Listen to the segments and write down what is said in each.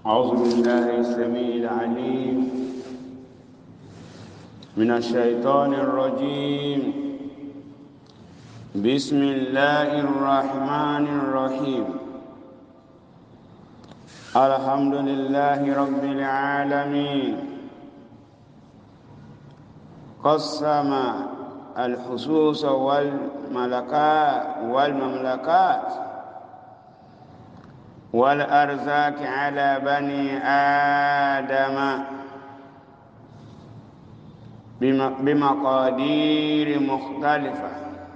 أعوذ بالله السميع العليم من الشيطان الرجيم. بسم الله الرحمن الرحيم. الحمد لله رب العالمين. قسم الخصوص والمملكات والأرزاق على بني آدم بمقادير مختلفة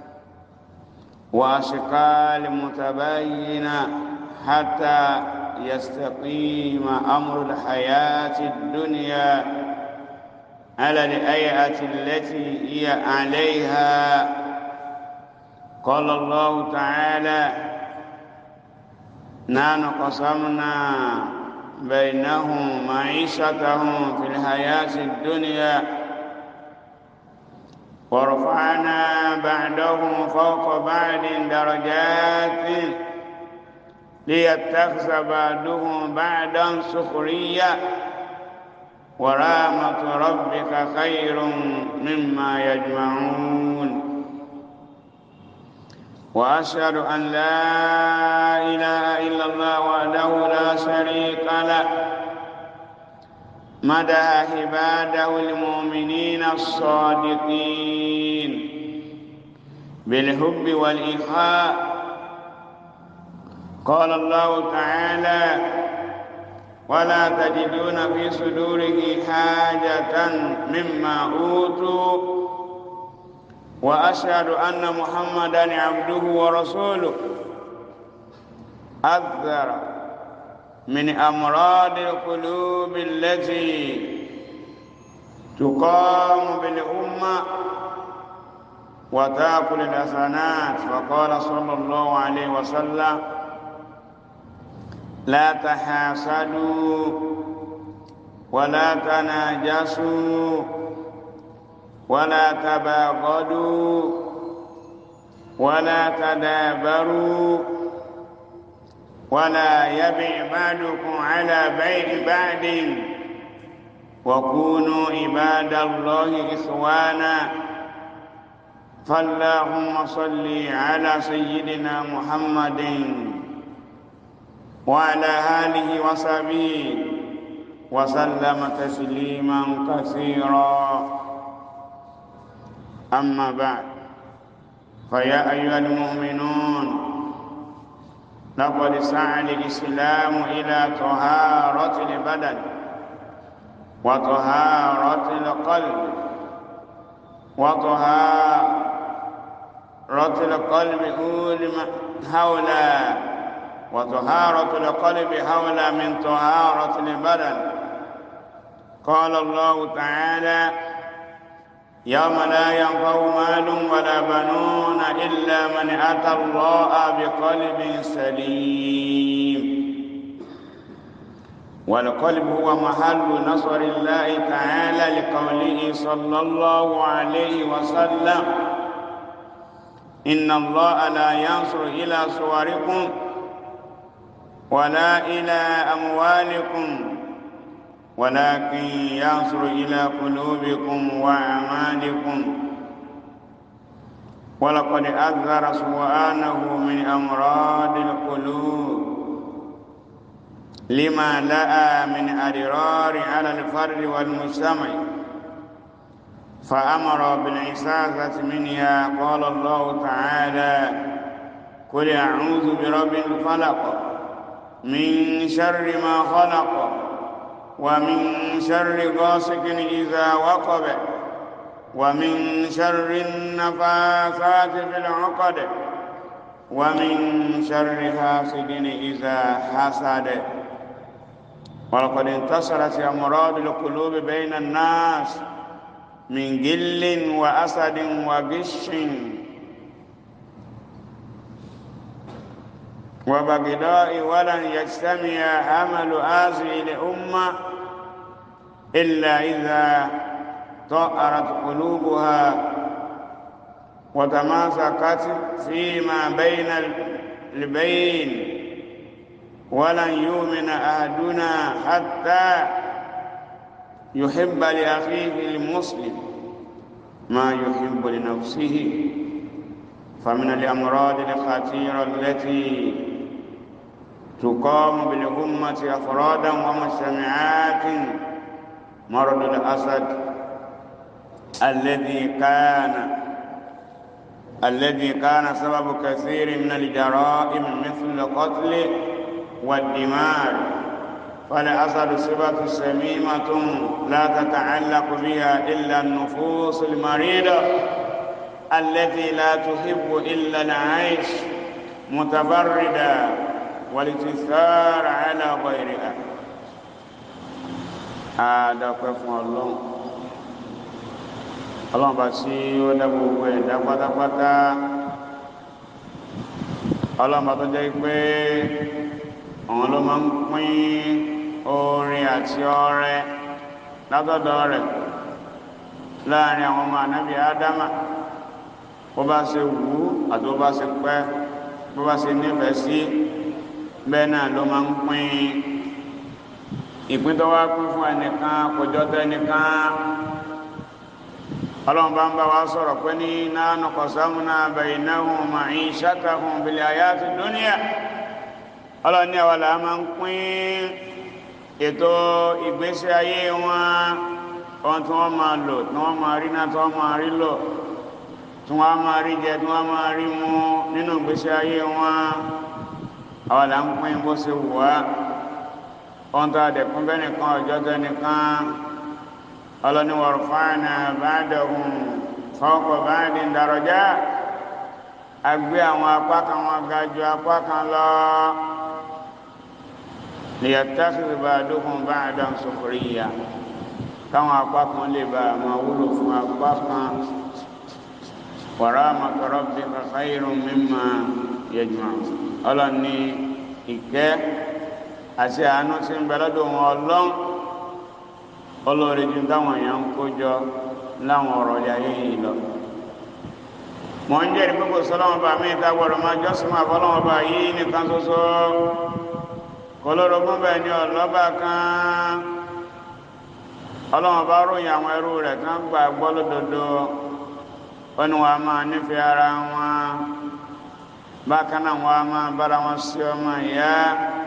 وأشكال متباينة حتى يستقيم أمر الحياة الدنيا على الهيئة التي هي عليها. قال الله تعالى: نحن قسمنا بينهم معيشتهم في الحياة الدنيا ورفعنا بعضهم فوق بعض درجات ليتخذ بعضهم بعضا سخريا ورحمة ربك خير مما يجمعون. وأشهد أن لا إله إلا الله وحده لا شريك له مدح عباده المؤمنين الصادقين بالحب والإخاء. قال الله تعالى: ولا تجدون في صدوره حاجة مما أوتوا. وأشهد أن محمدًا عبده ورسوله. أكثر من أمراض القلوب التي تقام بالأمة وتأكل الحسنات. وقال صلى الله عليه وسلم: لا تحاسدوا ولا تناجسوا ولا تباغضوا ولا تدابروا ولا يبع بعضكم على بيع بعض وكونوا عباد الله إخوانا. فاللهم صل على سيدنا محمد وعلى آله وصحبه وسلم تسليما كثيرا. أما بعد، فيا أيها المؤمنون، لقد سعى الإسلام إلى طهارة البدن وطهارة القلب وطهارة القلب أولى من طهارة البدن. قال الله تعالى: يوم لا ينفع مال ولا بنون إلا من أتى الله بقلب سليم. والقلب هو محل نصر الله تعالى لقوله صلى الله عليه وسلم: إن الله لا ينظر إلى صوركم ولا إلى أموالكم ولكن ينظر إلى قلوبكم وأعمالكم. ولقد أحذر سبحانه من أمراض القلوب لما لها من أضرار على الفرد والمجتمع، فأمر بالعزازة منها. قال الله تعالى: قل أعوذ برب الفلق من شر ما خلق ومن شر غاسق إذا وقب ومن شر النفاثات في العقد ومن شر حاسد إذا حسد. ولقد انتشرت أمراض القلوب بين الناس من غل وأسد وغش وبغضاء، ولن يجتمع عمل هذه الأمة إلا إذا طهرت قلوبها وتماسكت فيما بين البين ولن يؤمن أحدنا حتى يحب لأخيه المسلم ما يحب لنفسه فمن الأمراض الخطيرة التي تقام بالأمة أفرادا ومجتمعات مرض الأسد الذي كان سبب كثير من الجرائم مثل القتل والدمار. فالأسد صفة سميمة لا تتعلق بها إلا النفوس المريضة التي لا تحب إلا العيش متبردة والاستثار على غيرها. هذا كفو الله ọlọ́run bá tí ó dá gbogbo ẹ̀dá pátápátá, ọlọ́run bá tó jẹ́ pé òun ló máa ń pín oore àti ọrẹ látọ̀dọ̀ rẹ̀ láàrin àwọn ọmọ ànábì ádámà bó bá ṣe wù ú àti bó bá ṣe pẹ́, bó bá ṣe nífẹ̀ẹ́ sí, bẹ́ẹ̀ náà ló máa ń pín. ìpín tó wá pín fún ẹnìkan kò jọ tẹnìkan. ọlọ́run bá ń bá wa sọ̀rọ̀ pé ní nahnu qasamna baynahum ma'ishatahum bil hayati dunya. ọlọ́run ní àwa là máa ń pín ètò ìgbésí ayé wọn, ohun tí wọ́n máa lò, tí wọ́n máa rí náà, tí wọ́n máa rí lò, tí wọ́n máa rí jẹ, tí wọ́n máa rí mu nínú ìgbésí ayé wọn. àwa là ń pín bó ṣe wù wá. ohun tó àdẹ̀kùn bẹ́ẹ̀ nìkan ọjọ́ tẹ́nìkan. ọlọ́ni warfa'na ba'dahum fawqa ba'din darajat. a gbé àwọn apá kan wọn ga ju apá kan lọ. liyattakhidha ba'duhum ba'dan sukhriya. káwọn apá kan lè bá máa wúlò fún apá kan. wa rahmatu rabbika khayrun mimma yajma'un. ọlọ́ni ìkẹ́ àti àánú tí ń bẹ lọ́dọ̀ wọn ọlọ́run olórí ju táwọn èèyàn ń kójọ láwọn ọ̀rọ̀ ayé yìí lọ. mọ̀ ń jẹ́rìí pé kò sọ́lọ́wọ́n bá mí ìta gbọ́dọ̀ máa jọ́sìn máa fọ́lọ́wọ́n bá yìí nìkan ṣoṣo. kò lórogún bẹ́ẹ̀ ni ọlọ́ba kan. ọlọ́wọ́n bá ròyìn àwọn ẹrú rẹ̀ kan gbà gbọ́ lódodo. ó ní wọn a máa nífẹ̀ẹ́ ara wọn. bákan náà wọn a máa bára wọn sí ọmọ ìyá.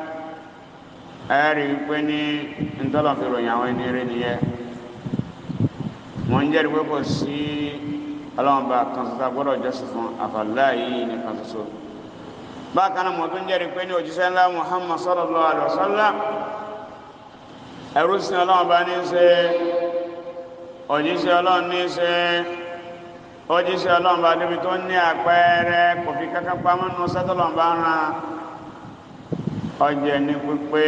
ẹ̀rí pé ní ntọ́lọ̀ fi ròyìn àwọn ẹni rẹ̀ nìyẹn. mo ń jẹ́rìí pé kò sí ọlọ́run bá kan ṣoṣo gbọ́dọ̀ jọ́sìn fún àfàlà yìí nìkan ṣoṣo. bákan náà mo tún jẹ́rìí pé ní òjíṣẹ́ ńlá Muhammad sallallahu alaihi wasallam ẹrú sí ọlọ́run bá ní í ṣe, òjíṣẹ́ ọlọ́run ní í ṣe, òjíṣẹ́ ọlọ́run bá débi tó ní àpẹẹrẹ kò fi kankan pamọ́ nínú sẹ́tọ̀lọ́run bá ń ran. ọjẹ́ ní pípé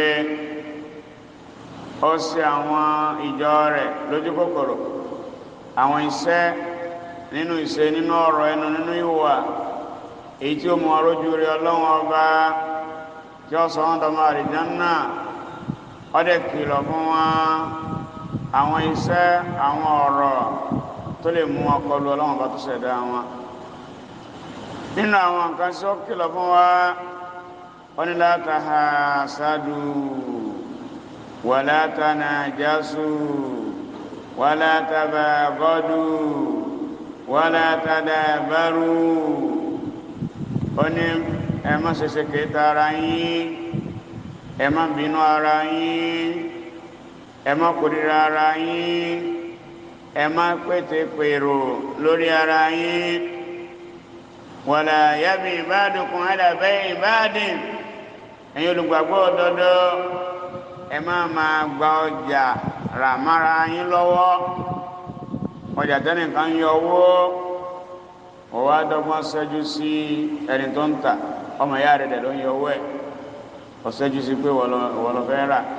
ó ṣe àwọn ìjọ rẹ̀ lójú kòkòrò àwọn iṣẹ́ nínú ìṣe, nínú ọ̀rọ̀ ẹnu, nínú ìwà èyí tí ó mú ọrọ́jú rí ọlọ́run ọba tí ó sọ wọ́n dọmọ àlìjánnà. ọdẹ kìlọ̀ fún wọn àwọn iṣẹ́, àwọn ọ̀rọ̀ tó lè mú wọn kọlu ọlọ́run ọba tó ṣẹ̀dá wọn. nínú àwọn nǹkan tí ó kìlọ̀ fún wa wọ́n la tahasadu wala tanajasu wala tabaghadu wala tadabaru. ó ní ẹ má ṣe kẹta ara yín, ẹ má bínú ara yín, ẹ má kórìíra ara yín, ẹ má pètèpèrò lórí ara yín. wala yabi ba'dukum ala bay'i ba'din. ẹ̀yin olùgbàgbọ́ òdodo ẹ má máa gba ọjà rà mára yín lọ́wọ́. ọjà tẹ́nìkan ń yọ owó ọwọ́ adọ́gbọ́n ṣẹ́jú sí ẹni tó ń tà, ọmọ ìyá rẹ̀ dẹ̀ ló ń yọ owó ẹ̀, ọ̀ṣẹ́jú sí pé wọ́n lọ fẹ́ rà.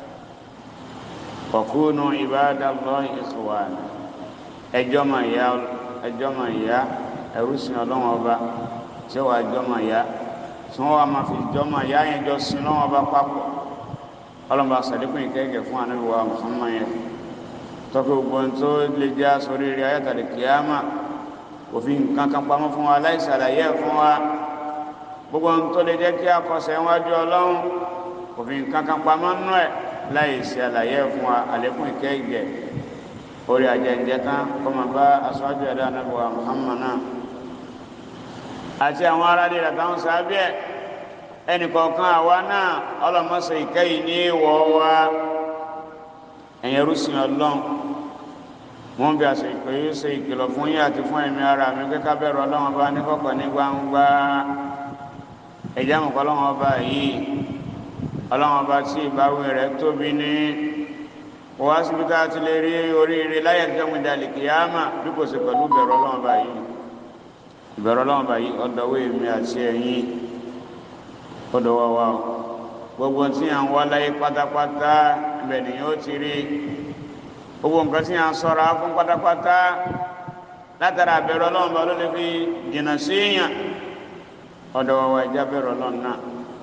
fakunu ibadallahi ikhwana. ẹjọ́ mà ìyá ẹrú sin ọlọ́wọ́n ọba tí ó wà jọ́mọ̀ ìyá tí wọ́n wá máa fi jọ́mọ̀ ìyá yẹn jọ sin ọlọ́wọ́n ọba papọ̀. ọlọ́mọba sàdékùn ìkẹ́kẹ́ fún ànábì wa Muhammad yẹn tọ́kẹ́ gbogbo tó lè jẹ́ sórí rí ayátàlẹ̀ kìámà, òfin nǹkan kan pamọ́ fún wa láìsàlàyé fún wa. gbogbo tó lè jẹ́ kí akọsẹ̀ wájú ọlọ́run kò fi nǹkan kan pamọ́ nínú ẹ̀ láì ṣe àlàyé fún wa àlékún ìkẹ́ ìgẹ̀ orí ajẹ́njẹ́ tán kó máa bá aṣáájú ẹ̀dá Ànábì wa Muhammad náà àti àwọn aráàlú rẹ̀ táwọn sábẹ́ ẹnìkọ̀ọ̀kan àwa náà ọlọ́mọṣẹ́ ìkẹyìn ní ìwọ̀ wa ẹ̀yẹn rúsìn ọlọ́run mo ń bí àṣẹ ìpè yóò ṣe ìkìlọ̀ fún yín àti fún ẹ̀mí ara mi pé ká bẹ̀rù ọlọ́run ọba ní kọ̀kọ̀ ní gbangba ẹ̀jẹ̀ àmọ̀kọ́ ọlọ́run ọba yìí ọlọ́run ọba tí ìbáwí rẹ̀ tóbi ní wọ́n á síbi tá a ti lè rí oríire láyé àtijọ́ mi dalẹ̀ kìyàmà bí kò sí pẹ̀lú ìbẹ̀rù ọlọ́run ọba yìí ìbẹ̀rù ọlọ́run ọba yìí ọ̀dọ̀wọ́ èmi àti ẹ̀yin ọ̀dọ̀wọ́ wa gbogbo tí à ń wá láyé pátápátá ibẹ̀ nìyẹn ó ti rí gbogbo nǹkan tí à ń sọ̀rọ̀ fún pátápátá látara àbẹ̀rù ọlọ́run ọba ló lè fi jìnnà sí èèyàn ọ̀dọ̀wọ́ wa ìjà bẹ̀rù ọlọ́run náà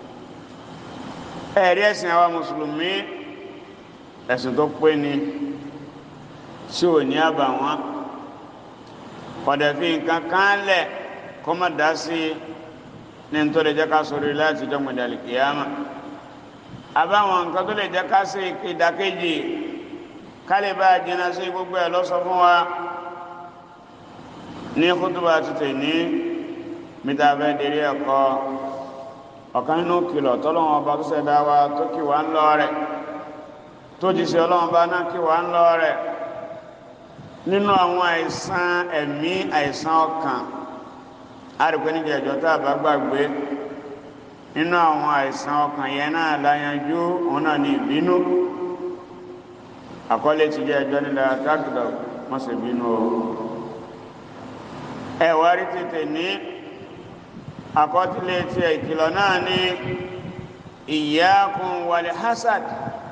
ẹ̀rí ẹ̀sìn àwa mùsùlùmí ẹ̀sìn tó pé ni tí ò ní àbàwọ́n ọ̀dẹ̀ fi nǹkan kan lẹ̀ kó má dá sí ní tó lè jẹ́ ká sọ̀rọ̀ láti jọ́ mọ̀dàlì kìyàmà àbáwọn nǹkan tó lè jẹ́ ká sí ìdákejì ká lè bá jìnnà sí gbogbo ẹ̀ lọ́sọ fún wa ní kútùbà títẹ̀ ní mítà fẹ́ dérí ẹ̀kọ́ ọ̀kan nínú kìlọ̀ tọ́lọ́wọ́n ọba tó ṣẹ̀dá wa tó kì wá ń lọ rẹ̀ tó jíṣẹ́ ọlọ́wọ́n ọba náà kì wá ń lọ rẹ̀ nínú àwọn àìsàn ẹ̀mí àìsàn ọkàn àrípẹ́ níbi ẹ̀jọ́ tá a bá gbàgbé nínú àwọn àìsàn ọkàn yẹn náà láyanjú òun náà ní ìbínú àkọlé ti jẹ́ ẹjọ́ nílẹ̀ àtàkùdà mọ́sẹ̀ bínú o ẹ̀wà rí tètè ní àkọtílé tí ìkìlọ̀ náà ní iyyakum wal hasad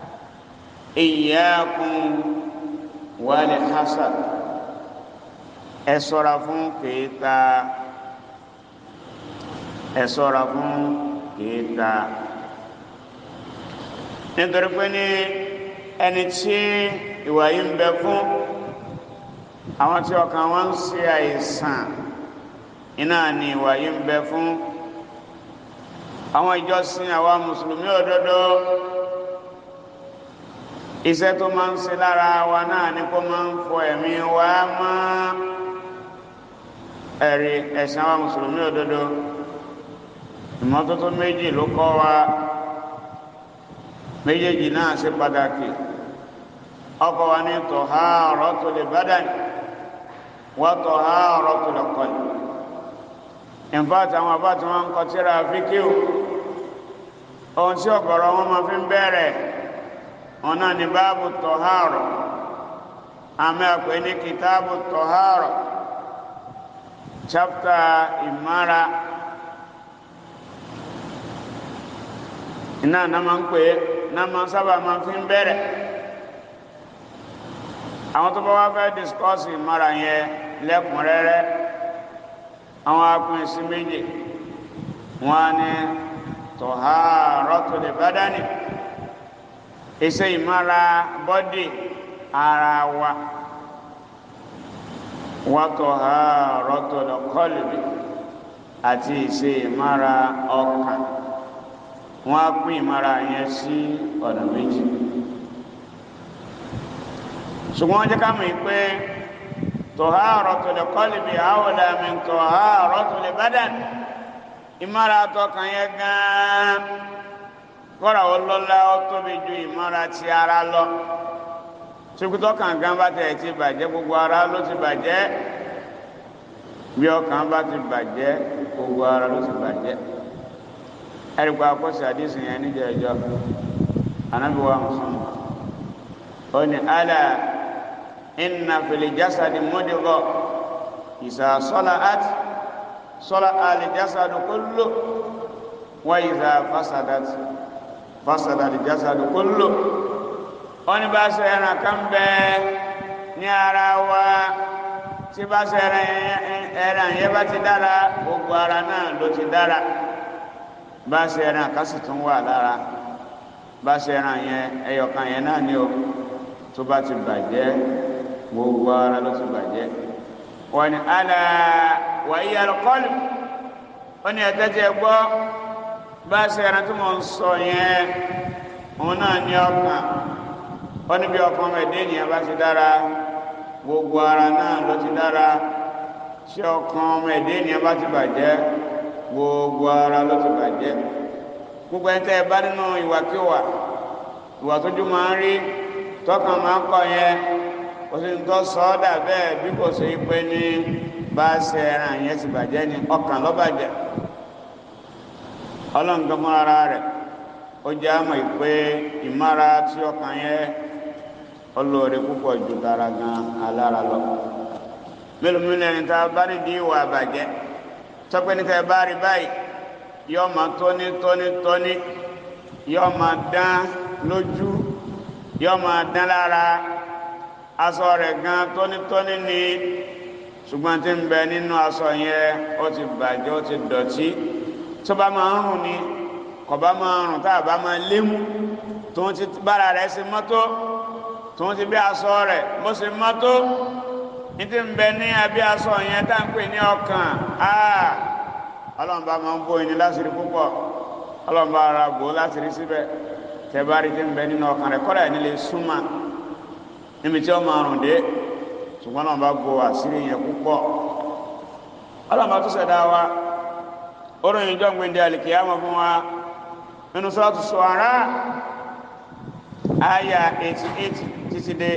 iyyakum wal hasad ẹ ṣọ́ra fún kèéta ẹ ṣọ́ra fún kèéta nítorí pé ní ẹni tí ìwà yìí ń bẹ fún àwọn tí ọkàn wọn ń ṣe àìsàn iná ni ìwà yìí ń bẹ fún àwọn ìjọsìn àwa mùsùlùmí òdodo iṣẹ́ tó máa ń ṣe lára wa náà ni kó máa ń fọ ẹ̀mí wa mọ́ ẹ̀rí ẹ̀sìn àwa mùsùlùmí òdodo ìmọ́tótó méjì ló kọ́ wa méjèèjì náà ṣe pàtàkì ọkọ̀ wa ní taharatul badan wa taharatul qalbi in fact àwọn àbá tí wọ́n ń kọ tírà fíkíù ohun tí ọ̀gọ̀rọ̀ wọn máa fi ń bẹ̀rẹ̀ wọn náà ní báàbù tahara àmì àpè ní kìtàbù tahara chapter ìmára iná náà máa ń pè é náà máa sábà máa fi ń bẹ̀rẹ̀ àwọn tó bá wá fẹ́ discuss ìmára yẹn lẹ́kùnrẹ́rẹ́ àwọn apin sí méjì wọ́n ní taharatul badani iṣẹ́ ìmára bọ́dì ara wa wa taharatul qalbi àti iṣẹ́ ìmára ọkàn wọ́n á pín ìmára yẹn sí ọ̀nà méjì ṣùgbọ́n wọ́n jẹ́ ká mọ̀ pé taharatul qalbi awla min taharatul badan ìmára tọkàn yẹn gan-an kọ́ra ọlọ́lá ó tóbi ju ìmára ti ara lọ ṣùgbọ́n kàǹkan bá tẹ̀ ti bàjẹ́ gbogbo ara ló ti bàjẹ́ bí ọkàn bá ti bàjẹ́ gbogbo ara ló ti bàjẹ́ ẹ̀rìkọ́ akọ́sí àdísìn yẹn níjẹ́ ẹjọ́ Ànábì wa Muhammad ó ní alá inna fil jasadi mudghah idha sala'at sala'a al jasadu kullu wa idha fasadat fasada al jasadu kullu ó ní bá ṣe ẹran kan bẹ́ẹ̀ ní ara wa tí bá ṣe ẹran yẹn bá ti dára gbogbo ara náà ló ti dára bá ṣe ẹran kan sì tún wà lára bá ṣe ẹran yẹn ẹyọkan yẹn náà ni o tó bá ti bàjẹ́ gbogbo ara ló ti bàjẹ́ wọ́n ní ala wa hiya al-qalb ó ní ẹ̀tẹ́ tí ẹ gbọ́ bá ṣe ẹran tí mo ń sọ yẹn òun náà ní ọkàn ó ní bí ọkàn ẹ̀dẹ́ ènìyàn bá ti dára gbogbo ara náà ló ti dára tí ọkàn ẹ̀dẹ́ ènìyàn bá ti bàjẹ́ gbogbo ara ló ti bàjẹ́ gbogbo ẹni tẹ́ ẹ bá nínú ìwàkiwà ìwà tójú máa ń rí tọkàn máa ń kọ yẹn kò sí ní tó sọ ọ́ dà bẹ́ẹ̀ bí kò sí pé ní bá ṣe ẹran yẹn ti bàjẹ́ ni ọkàn ló bàjẹ́ ọlọ́run gan fún ara rẹ̀ ó jẹ́ àmọ́ ìpè ìmára tí ọkàn yẹn olóore púpọ̀ ju tara gan alára lọ mélòó mélòó ẹni tá a bá nídìí ìwà àbàjẹ́ tọ́pẹ́ ní ká ẹ bá rí báyìí yóò máa tóní tóní tóní yóò máa dán lójú yóò máa dán lára aṣọ rẹ̀ gan tóní tóní ni ṣùgbọ́n tí ń bẹ nínú aṣọ yẹn ó ti bàjẹ́ ó ti dọ̀tí tó bá máa ń rùn ni kò bá máa rùn tá a bá máa lémú tòun ti bára rẹ̀ ṣe mọ́tò tòun ti bí aṣọ rẹ̀ bó ṣe mọ́tò ní ti ń bẹ ní abẹ́ aṣọ yẹn tá à ń pè ní ọkàn ọlọ́run bá máa ń bó ẹni láṣìírí púpọ̀ ọlọ́run bá ara bò láṣìírí síbẹ̀ tẹ́ bá rí ti ń bẹ nínú ọkàn rẹ̀ kọ́dà ẹni lè súnmọ́ níbi tí ó máa rùn dé ṣùgbọ́n ọlọ́run bá bò àṣírí yẹn púpọ̀ ọlọ́run bá tún ṣẹ̀dá wa orin ìjọ gbẹ̀ndẹ̀ àlìkìyàmọ̀ fún wa nínú Suratu Shu'ara àyà 88 títí dé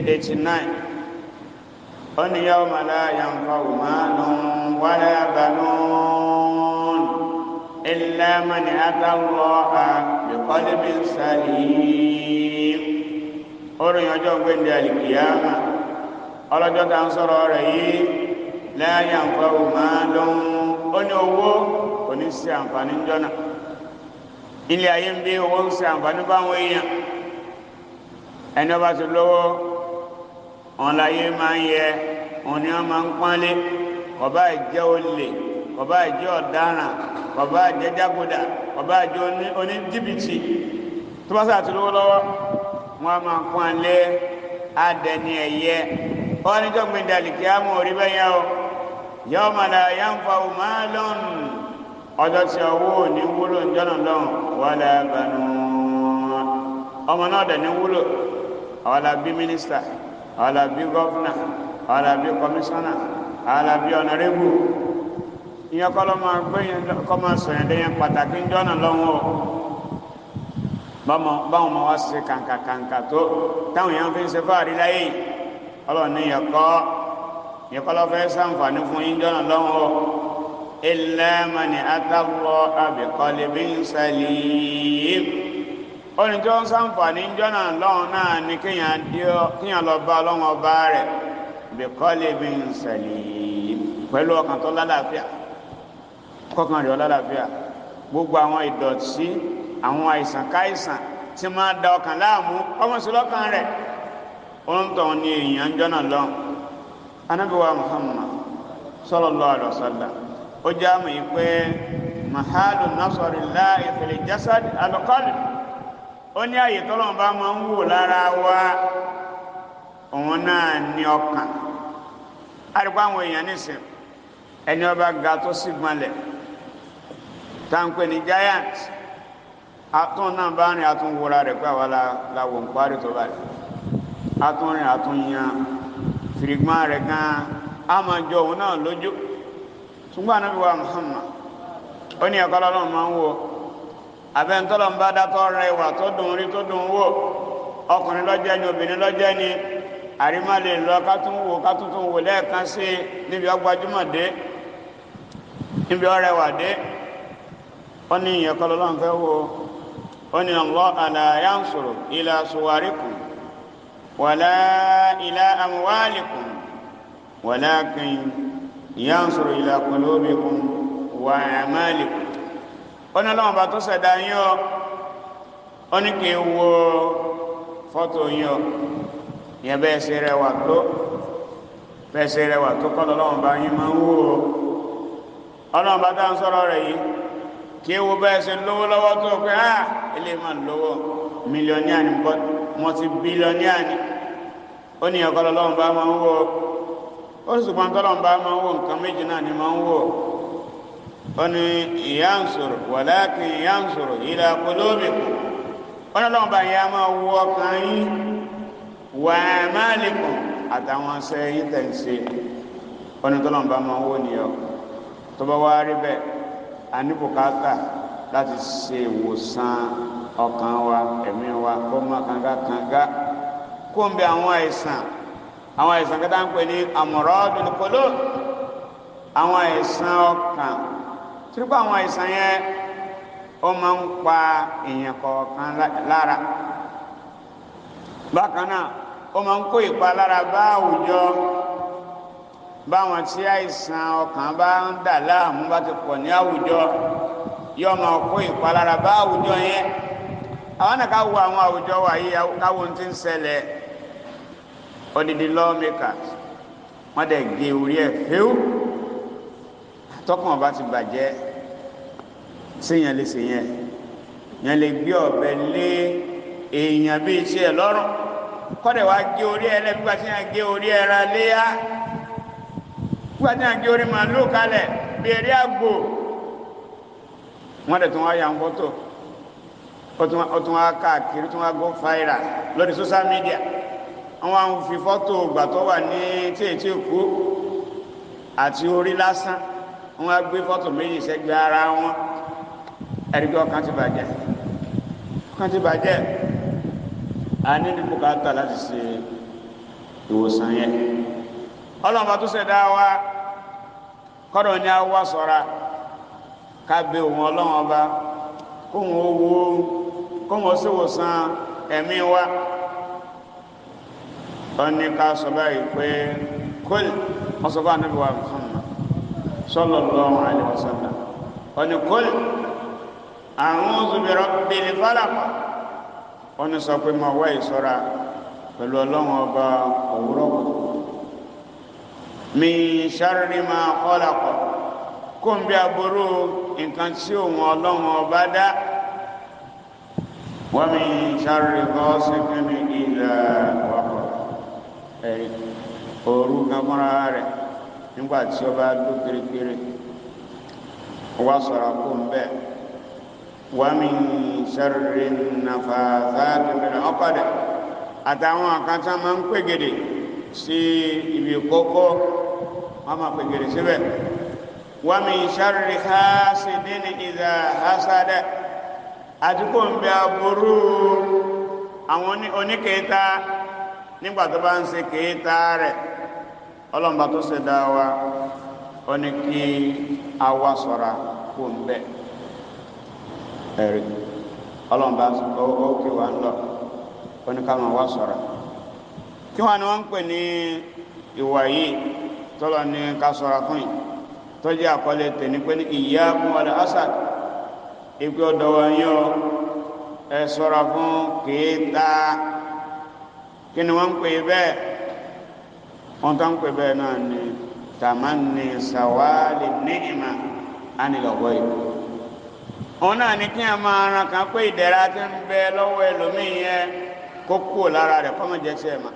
89 ó ní yawma la yanfa'u malun wala banun illa man ata Allaha biqalbin salim orin ìjọ gbẹ̀ndẹ̀ àlìkìyàmọ̀ ọlọ́jọ́ tá ń sọ̀rọ̀ rẹ̀ yìí la yanfa'u malun ó ní owó kò ní sí àǹfààní jọ́nà ilé ayé ń bí owó ń ṣe àǹfààní báwọn èèyàn ẹni ọba ti lówó wọn láyé máa ń yẹ wọn ni wọn máa ń pọ́nlé kọ̀bá ìjẹ́ olè kọ̀bá ìjẹ́ ọ̀daràn kọ̀bá ìjẹ́ jágódà kọ̀bá ìjẹ́ oníjìbìtì tó bá sàtì lówó lọ́wọ́ wọn máa ń pọ́nlé adẹni ẹ̀yẹ wọn ní jọ́gbìn dàlìkì àmọ́ orí bẹ́yà o yawma la yanfa'u malun ọjọ́ tí owó ní wúlò jọ́nà lọ́hùn wala banun ọmọ náà dẹ̀ ní wúlò àwọlà bí mínísítà àwọlà bí gọ́fúnà àwọlà bí kọmíṣánná àwọlà bí ọ̀nàrẹ́bù ìyẹn kọ́ ló máa gbé yẹn kọ́ máa sọ yẹn dẹ́yẹn pàtàkì jọ́nà lọ́hùn o báwọn ọmọ wa ṣe kàǹkà tó táwọn èèyàn fi ń ṣe fáàrí láyé yìí ọlọ́ọ̀ni yẹn kọ́ lọ́ fẹ́ ṣàǹfààní fún yín jọ́nà lọ́hùn o illa man ata Allaha biqalbin salim orin tí ó ń ṣàǹfààní jọ́nà lọ́hùn náà ni kíyàn lọ bá ọlọ́run ọba rẹ̀ biqalbin salim pẹ̀lú ọkàn tó lálàáfíà kọ́kàn rẹ̀ lálàáfíà gbogbo àwọn ìdọ̀tí àwọn àìsàn káìsàn tí máa da ọkàn láàmú ọmọ sí lọ́kàn rẹ̀ ó ń tọ̀ ní èèyàn jọ́nà lọ́hùn Ànábì wa Muhammad sallallahu alaihi wasallam ó jẹ́ àmì yìí pé mahalu nasarillahi fil jasad al-qalb ó ní àyè tọ́lọ́run bá máa ń wò lára wa òun náà ní ọkàn àdìpá àwọn èèyàn nìsín ẹni ọba ga tó sì gbọ́nlẹ̀ táǹpẹ́ ní giant atún náà bá rìn atúnwòra rẹ̀ pé àwa la wò ń parí tó báyìí atúnrìn atúnyan fìrìgbọ́n rẹ̀ gan-an á máa jọ òun náà lójú ṣùgbọ́n Ànábì wa Muhammad ó ní ẹ̀kọ́ lọ́lọ́run máa ń wò abẹ́ntọ́lọ́ ń bá dátọ́ rẹwà tó dùn rí tó dùn wò ọkùnrin lọ́jẹ́ ni obìnrin lọ́jẹ́ ni àrímá lè lọ kátún wò lẹ́ẹ̀kan sí níbi ọgbàjúmọ̀ dé níbi ọrẹwà dé ó ní ẹ̀kọ́ lọ́lọ́run fẹ́ wò ó ní Allaha la yansuru ila suwarikum wala ila amwalikum walakin yansuru ila qulubikum wa a'malikum ọ̀nà lọ́wọ́n bá tó ṣẹ̀dá yín ọ ó ní kí n wo fọ́tò yín ọ yẹn bẹ́ẹ̀ ṣe rẹwà tó kọ́ lọ́wọ́n bá yín máa ń wò ó ọlọ́wọ́n bá tá ń sọ̀rọ̀ rẹ̀ yìí kí n wo bẹ́ẹ̀ ṣe lówó lọ́wọ́ tó pé ilé máa lówó mílíọ̀nìà ní multi-billionaire ni ó ní ẹ̀kọ́ lọ́wọ́n bá máa ń wò ó sì gbọ́n tọ́lọ́wọ́n bá máa ń wò nǹkan méjì náà ni máa ń wò oni yansuru walakin yansuru ila qulubikum ona lọ́wọ́ bá yá máa wọ ọkàn yín wa a'malikum àtàwọn ṣe yín tẹ̀sí oni tọ́lọ́wọ́ bá máa wọ nìyọ tó bá wá rí bẹ́ẹ̀ a ní bùkátà láti ṣe ìwòsàn ọkàn wa ẹ̀mí wa kó má kanga kó ń bẹ àwọn àìsàn kẹta ń pè ní amradul qulub àwọn àìsàn ọkàn tírípà àwọn àìsàn yẹn ó máa ń pa èèyàn kọ̀ọ̀kan lára bákan náà ó máa ń kó ìpalára bá àwùjọ báwọn tí àìsàn ọkàn bá ń dà láàmú bá ti pọ̀ ní àwùjọ yóò máa kó ìpalára bá àwùjọ yẹn àwọn náà ká wo àwọn àwùjọ wa yìí káwọn tí ń ṣẹlẹ̀ odidi lawmakers wọ́n dẹ̀ gé orí ẹ̀ fíw tọkàn bá ti bàjẹ́ séèyàn lè séèyàn yẹn lè gbé ọ̀bẹ lé èèyàn bíi tiẹ̀ lọ́rùn kọ́dẹ̀ wá gé orí ẹ lẹ́ nígbà tí yẹn gé orí ẹran léyà nígbà tí yẹn gé orí màlúù kalẹ̀ bí eré àgbò wọ́n dẹ̀ tún wá yà ń fọ́tò ó tún wá káàkiri tún wá go viral lórí social media wọ́n wá ń fi fọ́tò ìgbà tó wà ní tí kú àti orí lásán wọ́n wá gbé fọ́tò méjì sẹ́gbẹ̀ẹ́ ara wọn ẹ̀rígbé ọkàn ti bàjẹ́ a ní ní bùkátà láti ṣe ìwòsàn yẹn ọlọ́mọba tó ṣẹ̀dá wa kọ́dọ̀ ní a wá ṣọ́ra ká bẹ òun ọlọ́run ọba kóhun ó ṣèwòsàn ẹ̀mí wa ó ní ká sọ báyìí pé kul wọ́n sọ fún Ànábì wa Muhammad sallallahu alaihi wasallam ó ní kul a'udhu bi rabbil falaq ó ní sọ pé mo wá ìṣọ́ra pẹ̀lú ọlọ́run ọba òwúrọ̀ min sharri ma khalaq kó ń bí aburú nǹkan tí òun ọlọ́run ọba dá wa min sharri ghasiqin idha waqab ẹ̀rí òru gan fúnra rẹ̀ nígbà tí ó bá dó kirikiri wá sọ̀rọ̀ kó ń bẹ́ẹ̀ wa min sharri nafathati fil 'uqad àtàwọn àkántá máa ń pègèdè sí ibi kókó wọ́n máa pègèdè síbẹ̀ wa min sharri hasidin idha hasada àti kó ń bẹ aburú àwọn oníkẹta nígbà tó bá ń ṣe kẹta rẹ̀ ọlọ́mọba tó ṣe dá wa ó ní kí a wá ṣọ́ra kó ń bẹ ẹ̀rí ọlọ́mọba ó kí wa ń lọ ó ní ká máa wá ṣọ́ra kí wọ́n ni wọ́n ń pè ní ìwà yìí tọ́lọ̀ ní ká ṣọ́ra fún yìí tó jẹ́ àkọlé tẹ̀ ní pé ní iyyakum wal hasad ìpé ọ̀dọ̀ wa yọ ẹ ṣọ́ra fún kẹta kí ni wọ́n ń pè bẹ́ẹ̀ wọ́n tó ń pè bẹ́ẹ̀ náà ni tamanni sawali ni'ma anil ghayb òun náà ni kí a máa ran kan pé ìdẹ̀ra tí ń bẹ lọ́wọ́ ẹlòmíì yẹn kó kúrò lára rẹ̀ kọ́mọ jẹ́ sí ẹ̀ mà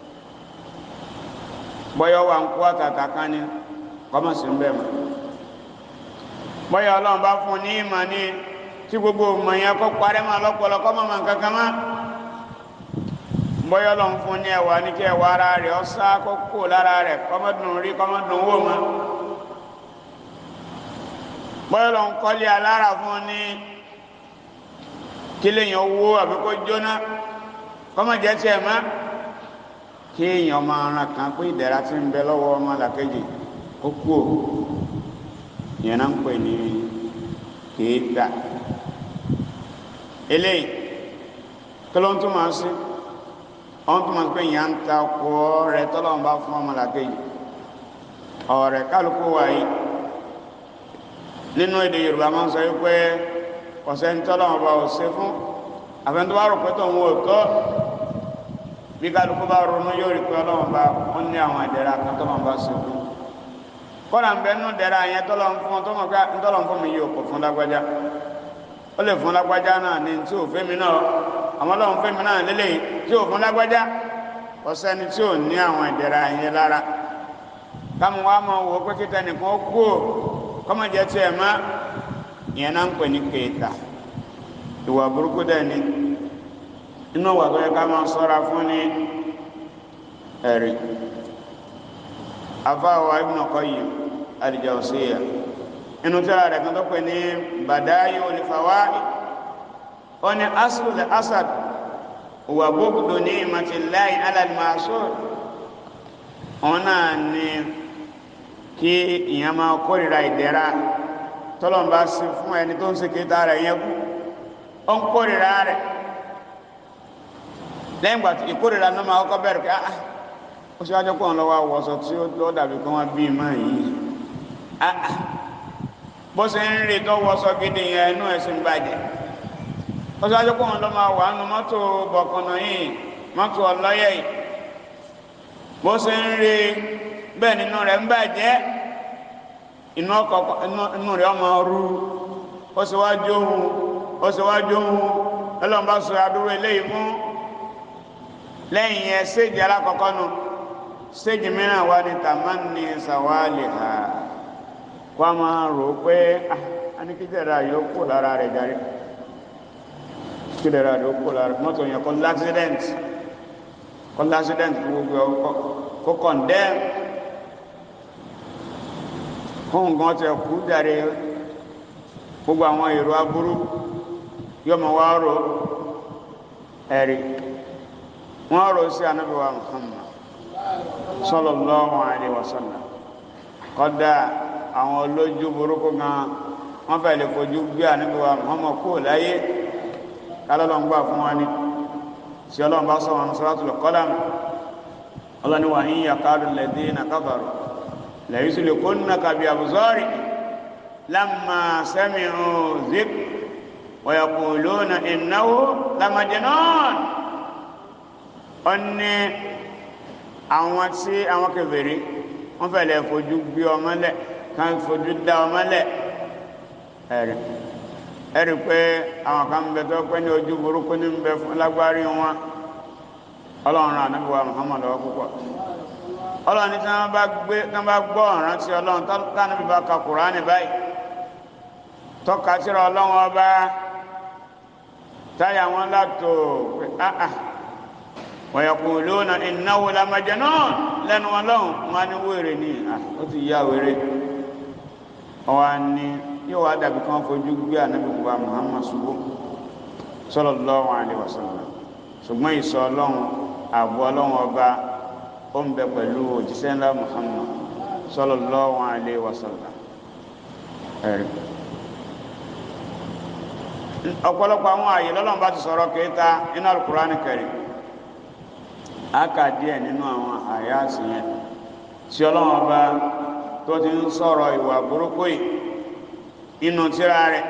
bọ́yọ̀ wà ń kó àtàtà kan ní kọ́mọ sí ń bẹ̀ mà bọ́yọ̀ ọlọ́run bá fún ní ìmọ̀ ní tí gbogbo ìmọ̀ yẹn kó parẹ́ máa lọ́pọ̀lọ́ kọ́mọ mà kankan má bọ́yọ̀ ọlọ́run fún ní ẹwà ní kí ẹwà ara rẹ̀ ọ̀sá kó kúrò lára rẹ̀ kọ́mọ dùn rí kọ́mọ dùn wò mọ́ bọ́yọ̀lọ́ ń kọ́lé alára fún ní kí lèyàn owó àbí kó jóná kọ́mọ̀ jẹ́ tí ẹ̀ má kí èèyàn máa ran kan pé ìdẹ̀ra tí ń bẹ lọ́wọ́ ọmọ làkejì ó kú ò yẹn náà ń pè ní kéèta eléyìí kí ló ń túmọ̀ sí ọ́n túmọ̀ sí pé ìyá ń ta ọkọ̀ rẹ̀ tọ́lọ́run bá fún ọmọ làkejì ọ̀rẹ́ kálukú wáyé nínú èdè Yorùbá máa ń sọ wípé ọ̀sẹ̀ ń tọ́lọ̀ ọba ọ̀sẹ̀ fún àfẹ́ntọ́ bá rò pé tó ń wò tọ́ bí kálukú bá ronú yóò rí pé Ọlọ́run bá wọ́n ní àwọn ìdẹ̀ra kan tọ́lọ̀ bá ṣe fún kọ́nà ń bẹ nínú ìdẹ̀ra yẹn tọ́lọ̀ ń fún tọ́mọ̀ pé tọ́lọ̀ ń fún mi yóò kò fún lágbájá ó lè fún lágbájá náà ní tí ò fẹ́mi náà àwọn Ọlọ́run fẹ́mi náà lélẹ̀ tí ò fún lágbájá ọ̀sẹ̀ ni tí ò ní àwọn ìdẹ̀ra yẹn lára káwọn wá máa wò pé kíta nìkan ó kú kọ́mọ jẹ́ tiẹ̀ má ìyẹn náà ń pè ní kéèta ìwà burúkú dẹ̀ ni inú wà tó yẹ ká máa ṣọ́ra fún ní ẹ̀rí afáwa Ibn Qayyim al-Jawziyya inú tírà rẹ̀ kan tó pè ní Bada'i'ul Fawaid ó ní aslul asad wa bughdu ni'matillahi 'ala al-ma'sur ọ̀nà ni kí ìyẹn máa kórìíra ìdẹ̀ra tọ́lọ́n bá sí fún ẹni tó ń ṣe kéta rẹ̀ yẹn kú ó ń kórìíra rẹ̀ lẹ́yìn ìgbà tí ìkórìíra náà máa kọ́kọ́ bẹ̀rẹ̀ ká ó ṣe wájú pọ̀ ń lọ́wọ́ àwọ̀sọ tí ó dàbí kí wọ́n bí máa yìí bó ṣe ń rí tó wọ́sọ gidi yẹn inú ẹ̀sìn bàjẹ́ ó ṣe wájú pọ̀ ń lọ́ máa wà nù mọ́tò bọ̀kànnà yìí mọ́tò ọlọ́yẹ̀ yìí bó ṣe ń rí bẹ́ẹ̀ nínú rẹ̀ ń bàjẹ́ inú rẹ̀ ọmọ rú ó ṣe wájú ohun ọlọ́mbà sọ adúrú eléyìí fún lẹ́yìn yẹn séjì alákọ̀ọ́kọ́ nù séjì mìíràn wá ní tamanni sawaliha kó a máa rò ó pé a ní kí dẹ̀ra yóò kó lára rẹ̀ járe kí dẹ̀ra yóò kó lára mọ́tò yẹn kọ́ l'accident gbogbo kó condemn kó nǹkan tẹ̀ kú járe gbogbo àwọn èrò aburú yóò máa wá rò ẹ̀rí wọ́n rò sí Ànábì wa Muhammad sallallahu alaihi wasallam kódà àwọn olójú burúkú gan wọ́n fẹ́ lè fojú gbé Ànábì wa Muhammad kó láyé kálọ́lọ́ ń gbà fún wa ní tí ọlọ́run bá sọ̀rọ̀ ní Suratul Qalam ọlọ́ni wa in yakadu alladhina kafaru la yuslikunaka bi absari lamma sami'u dhikr wa yaquluna innahu lamajnun ọ̀nì àwọn tí àwọn kèfèrí wọ́n fẹ́lẹ̀ fojú gbé ọmọlẹ̀ kan fojú dá ọmọlẹ̀ ẹ̀rí pé àwọn kan bẹ tó pé ní ojú burúkú ní bẹ fún lágbárí wọn ọlọ́run Ànábì wa Muhammad lọ́wọ́ púpọ̀ ọlọ́run ní tí wọ́n bá gbọ́ ọ̀ràn tí ọlọ́run tánàbí bá ka Kùránì báyìí tọ́ka tíra ọlọ́run ọba táyà wọn látò pé ويقولون إنه لمجنون لأنه لهم ما نورني أتي يا وري وأني يو هذا بكون فوجوك النبي محمد صلى الله عليه وسلم ثم يسألون أبوالهم وبا بقلوه جسنا محمد صلى الله عليه وسلم ọ̀pọ̀lọpọ̀ àwọn àyè lọ́lọ́run bá ti sọ̀rọ̀ kéta nínú Al-Qur'ani Karim aka díẹ̀ nínú àwọn àyàsí yẹn tí Ọlọ́run Ọba tó ti ń sọ̀rọ̀ ìwà burúkú yìí inú tírà rẹ̀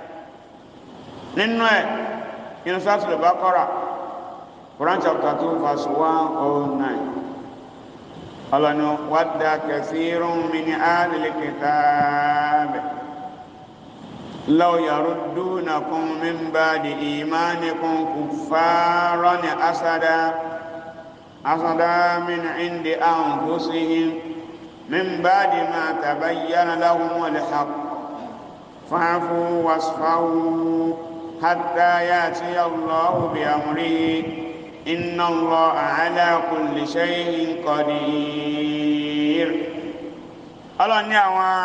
nínú ẹ̀ inú Suratul Baqara Quran chapter 2 verse 109 ọlọ́ni wadda kathirun min ahlil kitab law yaruddunakum min ba'di imanikum kuffaran أصدا من عند أنفسهم من بعد ما تبين لهم الحق فاعفوا واصفحوا حتى يأتي الله بأمره إن الله على كل شيء قدير الله ní àwọn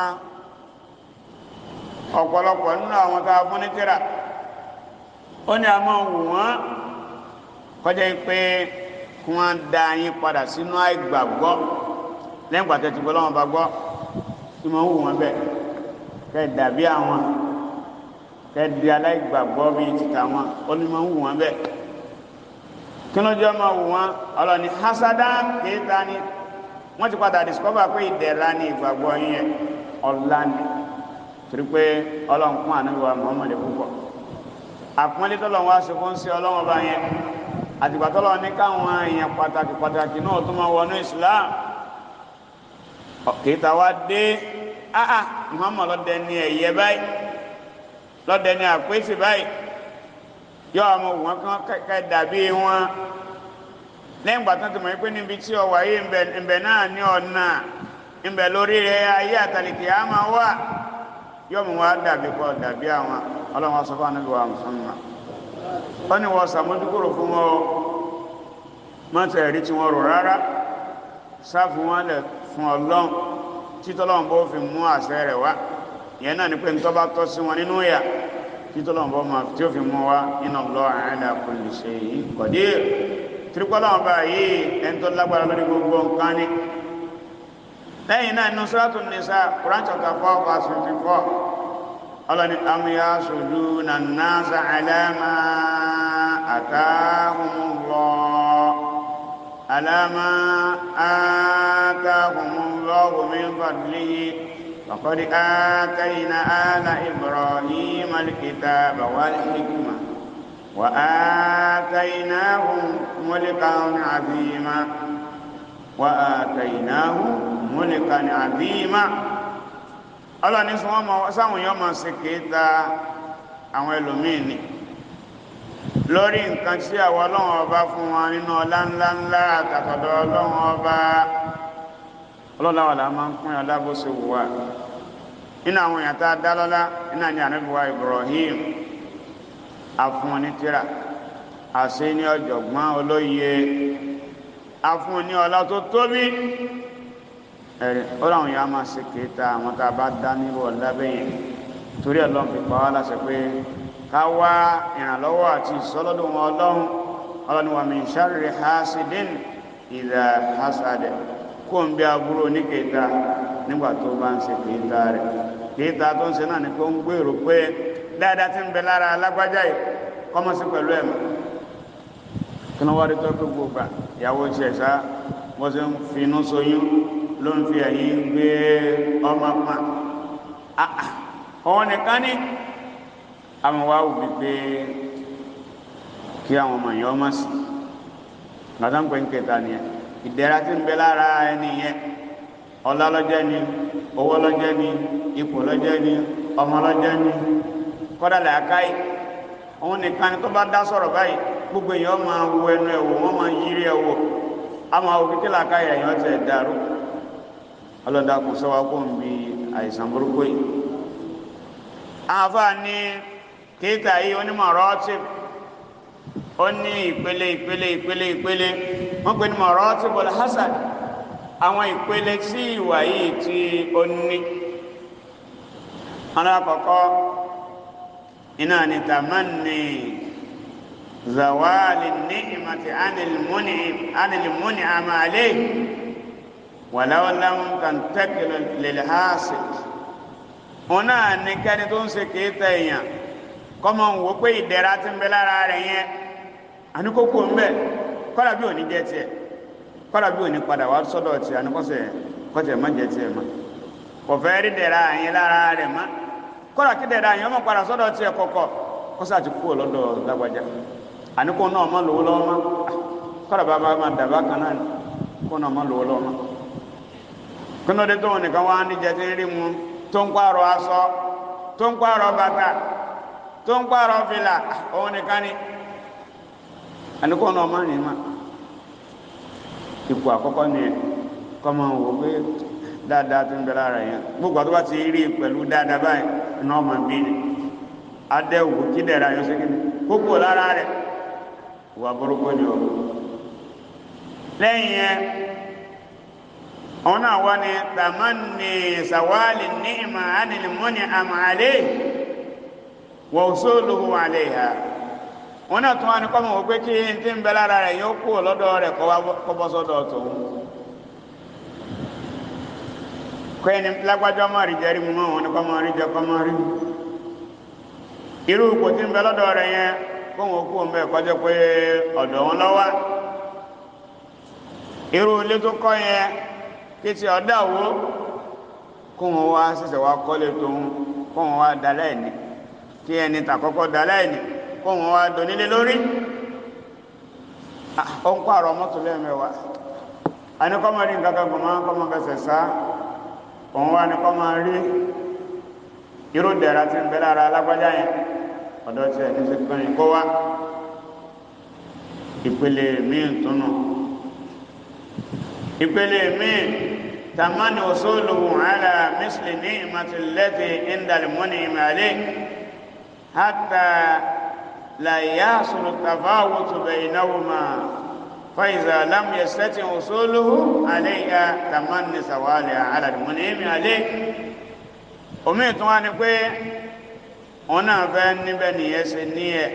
ọ̀pọ̀lọpọ̀ nínú àwọn tá a fún ní tírà ó ní a máa wù wọ́n kọjá pé wọ́n dá yín padà sínú àìgbàgbọ́ lẹ́yìn pàtẹ́ ti gbọ́lọ́wọ́n bá gbọ́ tí wọ́n wù wọ́n bẹ́ẹ̀ kẹ́ dàbí àwọn kẹ́ di aláìgbàgbọ́ bí títà wọn ó ní wọ́n wù wọ́n bẹ́ẹ̀ kí ló jẹ́ máa wù wọ́n ọlọ́ni hasada kéta ni wọ́n ti padà discover pé ìdẹ̀ra ni ìgbàgbọ́ yẹn ọ̀la ni torí pé ọlọ́nkún Ànábì wa Muhammad púpọ̀ àpọ́nlé tọ́lọ́ wá sí fún sí ọlọ́wọ́n bá yẹn àtìgbàtọ́lọ́ ní káwọn èèyàn pàtàkì náà tó máa wọnú Islam kìíta wá dé Muhammad lọ́dẹ ní ẹ̀yẹ báyìí lọ́dẹ ní àpèsè báyìí yọ ọmọ wọn kan kẹ́ dàbí wọn lẹ́yìn gbàtán tó mọ̀ pé níbi tí ọwà yìí ń bẹ náà ní ọ̀nà ń bẹ lórí rẹ̀ ayé àtàlìkì á máa wà yóò mú wa dàbí kọ́ dàbí àwọn ọlọ́run sọ fún Ànábì wa Muhammad ó ní wọ́n sàmójúkúrò fún wọn mọ́tẹ̀ẹ̀rí tí wọ́n rò rárá sáfù wọn lẹ̀ fún ọlọ́run títọ́lọ́run bó fi mú àṣẹ rẹ̀ wá ìyẹn náà ni pé ní tó bá tọ́ sí wọn nínú ìyà títọ́lọ́run bó máa tí ó fi mú wá inna Allaha ala kulli shay'in qadir tìrìkọ́lọ́run bá yìí ẹni tó lágbára lórí gbogbo nǹkan ni lẹ́yìn náà inú Suratul Nisa Quran chapter 4 verse 54 ọlọ́ni am yahsuduna an-nasa ala ma atahumullahu min fadlihi faqad atayna ala Ibrahima al-kitaba wal-hikma wa ataynahum mulkan 'azima ọlọ́ni sọ wọ́n mọ̀ sáwọn yọ́ máa ṣe kéta àwọn ẹlòmíì ni lórí nǹkan tí àwọn ọlọ́run ọba fún wọn nínú ọlá ńláńlá àtàkọ̀dọ̀ ọlọ́run ọba ọlọ́láwọ̀lá máa ń pín ọlá bó ṣe wù wá nínú àwọn èèyàn tá a dá lọ́lá nínú àní Ànábì wa Ibrahim afún ní tírà àṣẹ ní ọ̀jọ̀gbọ́n olóye afún ní ọlá tó tóbi ẹ̀rẹ̀ ọlọ́run yà máa ṣe kéta àwọn tá a bá dá nírú ọ̀lá bẹ́yẹn torí ọlọ́run fi pa wá láṣẹ pé ká wá ìrànlọ́wọ́ àti ìsọlọ́dọ̀ wọn ọlọ́run wa min sharri hasidin idha hasada kó ń bí aburú oníkéta nígbà tó bá ń ṣe kéta rẹ̀ kéta tó ń ṣe náà ni pé ó ń gbèrò pé dáadáa ti ń bẹ lára alágbájá yìí kọ́mọ́ sí pẹ̀lú ẹ̀mọ́ kí wọ́n wá rí tó gbogbo gbà ìyàwó tiẹ̀ sá wọ́n ṣe ń finú soyún ló ń fi ẹ̀yìn gbé ọmọ pa ọ̀hún nìkan ní àwọn wa wù pé kí àwọn ọmọ yẹn ọmọ sí gbàtà ń pè ń kẹta nìyẹn ìdẹ̀ra tí ń bẹ lára ẹni yẹn ọlá lọ́jẹ́ ni owó lọ́jẹ́ ni ipò lọ́jẹ́ ni ọmọ lọ́jẹ́ ni kọ́dà làákàyè ọ̀hún nìkan ní tó bá dá sọ̀rọ̀ báyìí gbogbo èèyàn máa wo ẹnu ẹ̀wò wọ́n máa yírí ẹ̀wò àmọ́ àwọn òkìkí làákàyè èèyàn ti dàrú ọlọ́dà kò sọ́wọ́ kó ń bi àìsàn burúkú yìí àfà ní kéèkà yìí onímọ̀ rọ́ọ̀tì ó ní ìpele wọ́n pè ní mọ̀ rọ́ọ̀tì bọ̀lá hasad àwọn ìpele tí ìwà yìí tí ó ní alákọ̀ọ́kọ́ iná ni tamanni zawali ni'mati anil mun'am alayhi walau lam tantakil lil hasid wọn náà ní kẹ́ni tó ń ṣe kéèta èèyàn kọ́mọ ń wò pé ìdẹ̀ra ti ń bẹ lára rẹ̀ yẹn àníkókò ń bẹ kọ́dà bí òní jẹ́ tiẹ̀ kọ́dà bí òní padà wá sọ́dọ̀ tiẹ̀ àníkọ́sẹ̀ má jẹ́ tiẹ̀ mọ́ kò fẹ́ rí dẹ̀ra yẹn lára rẹ̀ mọ́ kọ́dà kí dẹ̀ra yẹn ọmọ padà sọ́dọ̀ tiẹ̀ kọ̀kọ̀ kọ́sà ti kú lọ́dọ̀ lágbájá àníkó náà mọ́ lówó lọ́wọ́ mọ́ kọ́dà bàbá máa dàbá kan náà kó náà mọ́ lówó lọ́wọ́ mọ́ kínúdé tó wọn nìkan wá ní jẹ tí ń rí mu tó ń pààrọ̀ aṣọ tó ń pààrọ̀ bàtà tó ń pààrọ̀ fìlà òun nìkan ni àníkó náà má ní ma ipò àkọ́kọ́ ni ẹ̀ kọ́ máa wò pé dáadáa tó ń bẹ lára yẹn gbogbo àti bá ti rí pẹ̀lú dáadáa báyìí iná ọmọ bí ni adẹ́wò kí dẹ̀ra yọ sí kí ni kókó lára rẹ̀ wà burúkú ni o lẹ́yìn yẹn ọ̀nà wà ní tamanni sawali ni'ma anil mun'am alayhi wa usuluhu alayha wọn náà tún wá ní kọ́mọ̀ wọ́n pé kí n tí ń bẹ lára rẹ̀ yóò kú lọ́dọ̀ rẹ̀ kọ́ bọ́ sọ́dọ̀ tòun kọ́ ẹni lágbájọ́ máa rí jẹ́rí mú wọn ní kọ́ máa rí jẹ kọ́ máa rí irú kò tí ń bẹ lọ́dọ̀ rẹ̀ yẹn kó wọn kú ń bẹ kọjá pé ọ̀dọ̀ wọn lọ́wọ́ irú ilé tó kọ́ yẹn kí ti ọ̀dà wo kó wọn wá ṣẹ̀ṣẹ̀ wá kọ́lé tóun kó wọn wá dalẹ̀ ní kí ẹni tàkọ́kọ́ dalẹ̀ ní kó wọn wá donílé lórí ó ń pààrọ̀ mọ́tò lẹ́ẹ̀mẹ́wàá a ní kọ́ máa rí nǹkan kan kọ́ máa fẹsẹ̀ sá òun wá ní kọ́ máa rí irú dẹ̀ra tí ń bẹ lára alágbájá yẹn ọ̀dọ̀ tí ẹ̀ ní ṣe pín kó wá ìpele míì túnú ìpele míì tamani usuluhu ala misli ni'mati allati inda al-mun'im alayh hatta la yasulu tafawutu baynahuma fa idha lam yastati usuluhu alayha tamanni sawaliha ala al-mun'im alayh. Omi tún wá ní pé wọn náà fẹ́ níbẹ̀ nìyẹn ṣe ní ẹ̀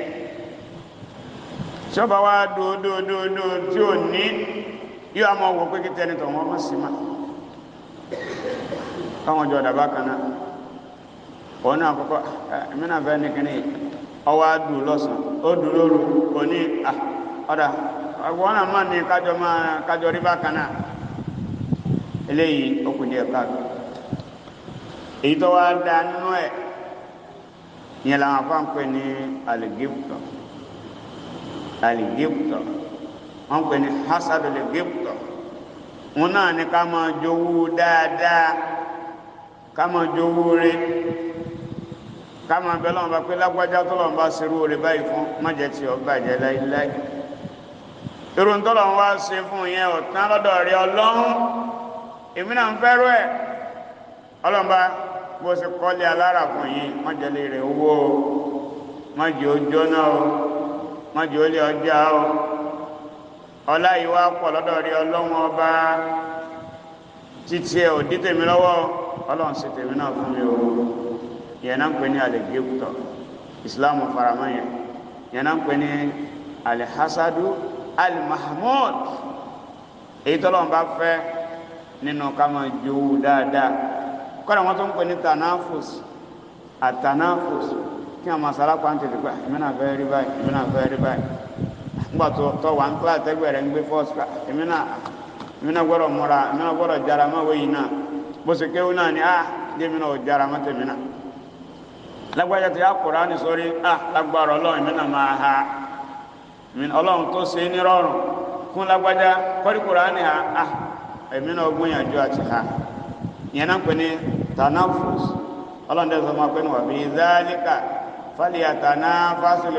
ṣọba wá dòdòdòdò tí ò ní yóò àmọ́ wò pé kí tẹni tọ̀ wọ́n mọ̀ sí ma káwọn jọ dàbá kan náà wọn náà kọ́kọ́ èmi náà fẹ́ ní kíní ọwọ́ àdùn lọ́sàn ó dùn lóru kò ní ọ̀dà wọn náà má ní kájọ rí bá kan náà eléyìí ó kù díẹ̀ káàdùn èyí tó wá dá nínú ẹ̀ yẹn làwọn afáǹpẹ ní alìgíptọ wọn pè ní hasadu alìgíptọ wọn náà ní ká máa jowú dáadáa ká máa jowú rẹ̀ ká máa bẹ lọ́wọ́ bá pé lágbájá tó lọ́wọ́ bá ṣerú rẹ̀ báyìí fún májẹ̀ tí ọ bàjẹ́ láíláí irun tó lọ́wọ́ wá ṣe fún yẹn ọ̀tán lọ́dọ̀ rẹ̀ ọlọ́run èmi náà ń fẹ́rù ẹ̀ ọlọ́mọba bó ṣe kọ́lé alára fún yín májèlé rẹ̀ owó o májè ó jóná o májè ó lé ọjà o ọlá yìí wá pọ̀ lọ́dọ̀ rí ọlọ́run ọba títí ẹ̀ ò dí tèmi lọ́wọ́ ọlọ́run ṣe tèmi náà fún mi o yẹn náà ń pè ní alẹ́gẹ́pùtọ̀ ìsìláàmù faramọ́ yẹn náà ń pè ní alẹ́hásádù alimahmud èyí tọ́lọ́run bá fẹ́ nínú ká máa jowú dáadáa kọ́nà wọ́n tó ń pè ní tanafus àtanafus kí a máa sára pàǹtì lè gbà ìmìnà fẹ́ rí báyìí ìmìnà fẹ́ rí báyìí nígbà tó wà ń kílá tẹ́gbẹ̀ rẹ̀ ń gbé fọ́ọ̀sì ìmìnà gbọ́dọ̀ múra ìmìnà gbọ́dọ̀ jára mọ́ wéyìí náà bó ṣe kéwú náà ni dé ìmìnà ò jára mọ́ tèmìnà lágbájá ti àkùrá ní sórí lágbára ọlọ́run ìmìnà máa ha ọlọ́run tó ṣe ní rọrùn fún lágbájá kọ́ríkùrá ní ha ìmìnà ogúnyànjú àti ha yẹn náà pè ní tanafus ọlọ́ndẹ́ sọ máa pé ní wà bí dhalika falyatanafasil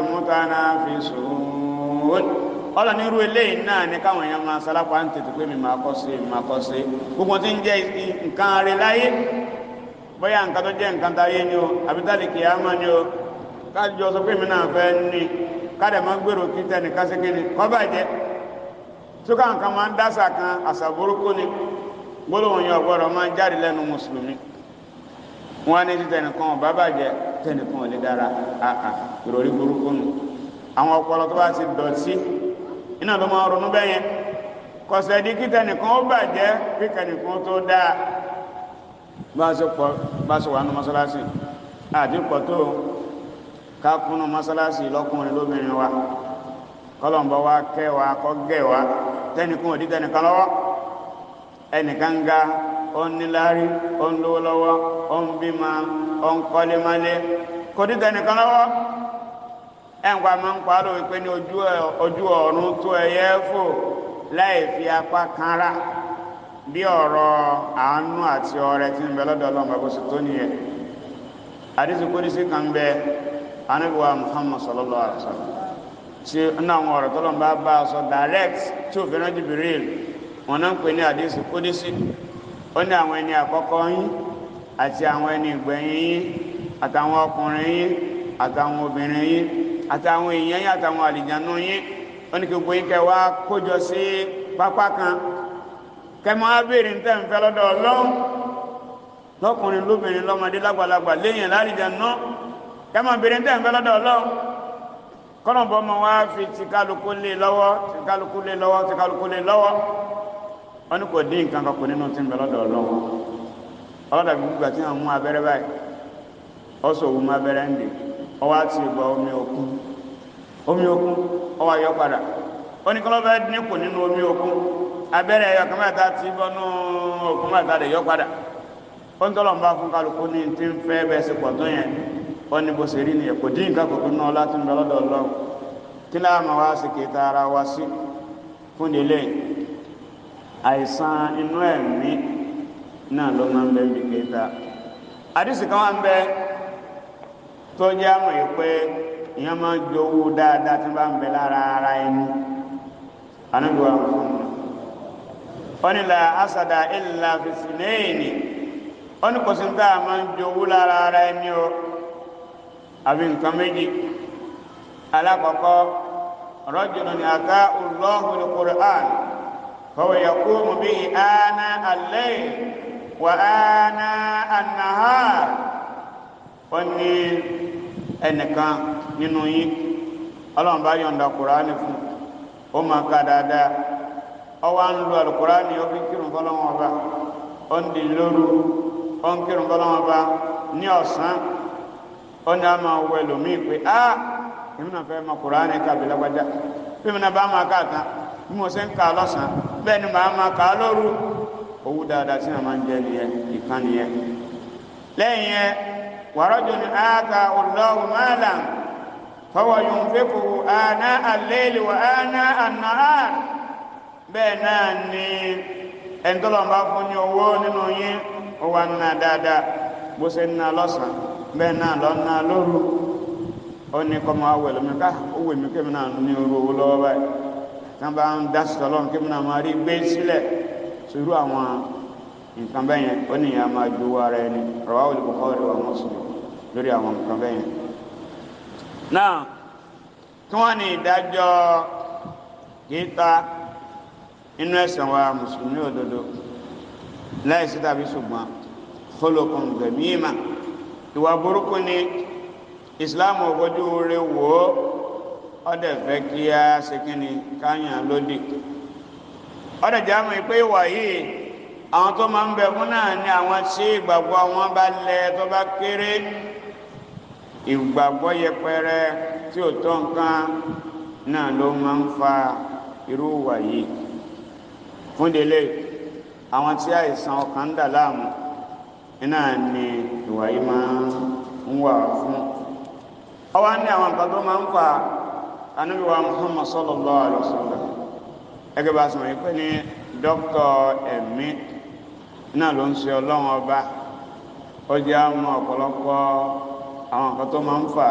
mutanafisun ọlọ́ni irú eléyìí náà ní káwọn èèyàn máa sálápá ń tètè pé mi máa kọ́ sí gbogbo tí ń jẹ́ nǹkan rẹ̀ láyé bóyá nǹkan tó jẹ́ nǹkan táyé ni o àbítálì kìyàmá ni o kájọ sọ pé mi náà fẹ́ ní kádẹ̀ máa gbèrò kí tẹ́ni kásíkiri kọ́ bàjẹ́ tó ká nǹkan máa ń dásà kan àṣà burúkú ni gbólóhùn yẹn ọ̀gbọ́dọ̀ máa jáde lẹ́nu mùsùlùmí wọn ní ti tẹnìkan ọba bàjẹ́ tẹnìkan ò lè dára ìròrí burúkú nù àwọn ọpọlọ tó bá ti dọ̀tí iná ló máa ronú bẹ́yẹn kọ̀sẹ̀ di kí tẹnìkan ó bàjẹ́ kí tẹnìkan tó dáa bá ṣe wà nù mọ́sálásì àdínkọ̀ tó ká kúnnù mọ́sálásì lọ́kùnrin lóbìnrin wa kọ́lọ̀mbọ̀ wa kẹ́ wa kọ́ gẹ̀ wa tẹnìkan ò dí tẹnìkan lọ́wọ́ ẹnìkan ga ó ń níláárí ó ń lówó lọ́wọ́ ó ń bímọ ó ń kọ́lé málé kò dí tẹnìkan lọ́wọ́ ẹnìkwá máa ń pa á lórí pé ní ojú ọ̀run tó ẹyẹ fò láì fi apá kanra bí ọ̀rọ̀ àánú àti ọrẹ tí ń bẹ lọ́dọ̀ ọlọ́run bá bó ṣe tó nìyẹn àdísì kódísì kan bẹ anábíwá Muhammad sallallahu alaihi wasallam tí ń àwọn ọ̀rọ̀ tọ́lọ́run bá a sọ direct tí òfin náà Jibril wọn náà ń pè ní àdísì kódísì ó ní àwọn ẹni àkọ́kọ́ yín àti àwọn ẹni ìgbẹ̀yìn yín àtàwọn ọkùnrin yín àtàwọn obìnrin yín àtàwọn èèyàn yín àtàwọn àlìjànú yín ó ní kí gbogbo yín kẹ́ wá kójọ sí pápá kan kẹmọ abéèrè ń tẹ́ ń fẹ́ lọ́dọ̀ Ọlọ́run lọ́kùnrin lóbìnrin lọ́mọdé lágbàlagbà léyìn lálìjànú kẹmọ abéèrè ń tẹ́ ń fẹ́ lọ́dọ̀ Ọlọ́run kọ́nàbọ́ ọmọ wa fi ti kálukú lé lọ́wọ́ ti kálukú lé lọ́wọ́ ti kálukú lé lọ́wọ́ wọn ni kò dín nǹkan kan kò nínú tí ń bẹ lọ́dọ̀ Ọlọ́run ọlọ́dàbí gbígbà tí wọ́n mú abẹ́rẹ́ báyìí ọ̀sọ̀ òwú mú abẹ́rẹ́ ń dè ọwọ́ àti ìgbà omi òkun ọwọ́ ayọ́ padà ó ní kọ́lọ́ bẹ́ẹ̀ dínkù nínú omi òkun abẹ́rẹ́ ẹ̀yọ kan mẹ́ta ti bọ́nú òkun mẹ́ta lè yọ padà ó ń tọ́lọ̀ ń bá fún kálukú ní tí ń fẹ́ bẹ́ẹ̀ sí pọ̀ tó yẹn ó ní bó ṣe rí nìyẹn kò dín nǹkan kòkó náà láti ń bẹ lọ́dọ̀ Ọlọ́run kí láà máa wá sí kìí ta ara wa sí fún ilé àìsàn inú ẹ̀mí náà ló máa ń bẹ bí kìí ta àdìsí kan wá ń bẹ tó jẹ́ àmọ̀ yìí pé ìyẹn máa ń jowú dáadáa tí wọ́n bá ń bẹ lára ara ẹni anábìwá wọ́n ní la asada illa fi sinayni wọ́n ní kò sí ní tá a máa ń jowú lára ara ẹni o àbí nǹkan méjì alákọ̀ọ́kọ́ rajulun ataahu Allahu al-Qur'an fahuwa yaqumu bihi ana al-layl wa ana an-nahar wọ́n ní ẹnìkan nínú yín Ọlọ́run bá yọ̀ǹda Kùránì fún ó máa ka dáadáa ó wá ń lo Al-Kùránì ó fi kírun fọ́lọ́wọ́n ọba ó ń di lóru ó ń kírun fọ́lọ́wọ́n ọba ní ọ̀sán ó ní a máa wọ ẹlòmíì pé èmi náà fẹ́ mọ Kùránì kàbí lágbájá bí mi náà bá máa ká tán bí mo ṣe ń ka lọ́sàn bẹ́ẹ̀ ni màá máa kà á lóru owó dáadáa tí wọ́n máa ń jẹ nìyẹn ìkan nìyẹn lẹ́yìn yẹn wa rajulun ataahu Allahu maalan fahuwa yunfiquhu aanaa al-layli wa aanaa an-nahaar bẹ́ẹ̀ náà ni ẹni tó lọ́n bá fún ní owó nínú yín ó wà ná dáadáa bó ṣe ná lọ́sàn bẹ́ẹ̀ náà lọ́ ná lóru ó ní kọ́ máa wẹ̀ lómi ká ó wẹ̀ mí kémi náà ní orú owó lọ́wọ́ báyìí tí wọ́n bá ń dá sí ọlọ́run kémi náà máa rí gbé sílẹ̀ sórí àwọn nǹkan bẹ́ẹ̀ yẹn ó ní ìyá máa ju ara ẹni rawahu al-Bukhari wa Muslim lórí àwọn nǹkan bẹ́ẹ̀ yẹn. náà kí wọ́n ní ìdájọ́ kíta inú ẹ̀sìn wa mùsùlùmí òdodo láìsí tàbí ṣùgbọ́n khuluqun dhamima ìwà burúkú ni Islam ògbójú rẹ̀ wò ó ọdẹ fẹ́ kí a ṣe kí ni káyàn lódì ọdẹ jáàmù pé ìwà yìí àwọn tó máa ń bẹ fún náà ni àwọn tí ìgbàgbọ́ wọn bá lẹ tó bá kéré ìgbàgbọ́ yẹpẹrẹ tí ò tó nǹkan náà ló máa ń fa irú ìwà yìí fún délé àwọn tí àìsàn ọkàn ń dà láàmú iná ni ìwà yìí máa ń wà fún ọwọ́ ní àwọn nǹkan tó máa ń fa Ànábì wa Muhammad sallallahu alaihi wasallam ẹgbẹ́ bá sọ wípé ní dókítà ẹ̀mí náà ló ń ṣe ọlọ́run ọba ó jẹ́ àmọ́ ọ̀pọ̀lọpọ̀ àwọn nǹkan tó máa ń fà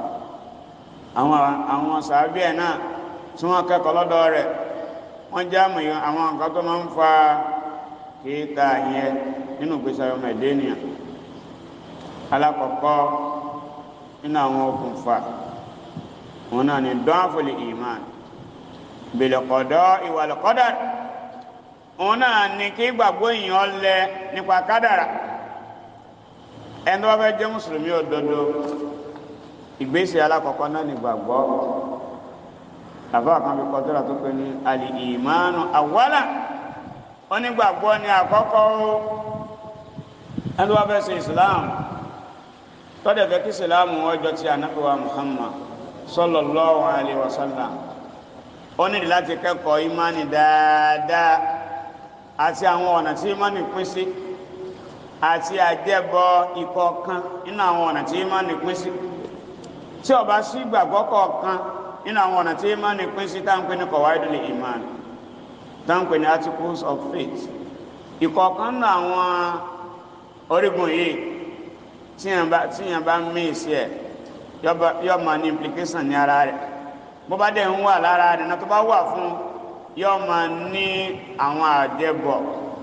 àwọn sàábì ẹ̀ náà tí wọ́n kẹ́kọ̀ọ́ lọ́dọ̀ rẹ̀ wọ́n jẹ́ àmọ́ àwọn nǹkan tó máa ń fa kéèta yẹn nínú ìgbésí ayé ọmọ ẹ̀dẹ́ ènìyàn alákọ̀ọ́kọ́ nínú àwọn okùnfà wọn náà ni dọ́nfọ̀lì ìmán bil qada'i wal qadar wọn náà ni kí gbàgbọ́ èèyàn lẹ nípa kádàrà ẹni tó bá fẹ́ jẹ́ mùsùlùmí òdodo ìgbésẹ̀ alákọ̀ọ́kọ́ náà ni gbàgbọ́ àbá kan fi kọjọ́ra tó pé ní al-imanu awwalan wọn ní gbàgbọ́ ní àkọ́kọ́ ẹni tó bá fẹ́ ṣe Islam tọ́dẹ̀ fẹ́ kí Islam ọjọ́ tí Ànábì wa Muhammad sallallahu alaihi wasallam ó nílò láti kẹ́kọ̀ọ́ ìmánì dáadáa àti àwọn ọ̀nà tí ìmánì pín sí àti àjẹbọ ìkọ̀ọ̀kan nínú àwọn ọ̀nà tí ìmánì pín sí tí ó bá sí ìgbàgbọ́ kọ̀ọ̀kan nínú àwọn ọ̀nà tí ìmánì pín sí táǹpé ní qawaidul iman táǹpé ní articles of faith ìkọ̀ọ̀kan nínú àwọn orígun yìí tíyàn bá mí sí ẹ̀ yọ ma ní implication ní ara rẹ̀ bó bá dẹ̀ ń wà lára rẹ̀ náà tó bá wà fún yọ ma ní àwọn àjẹbọ̀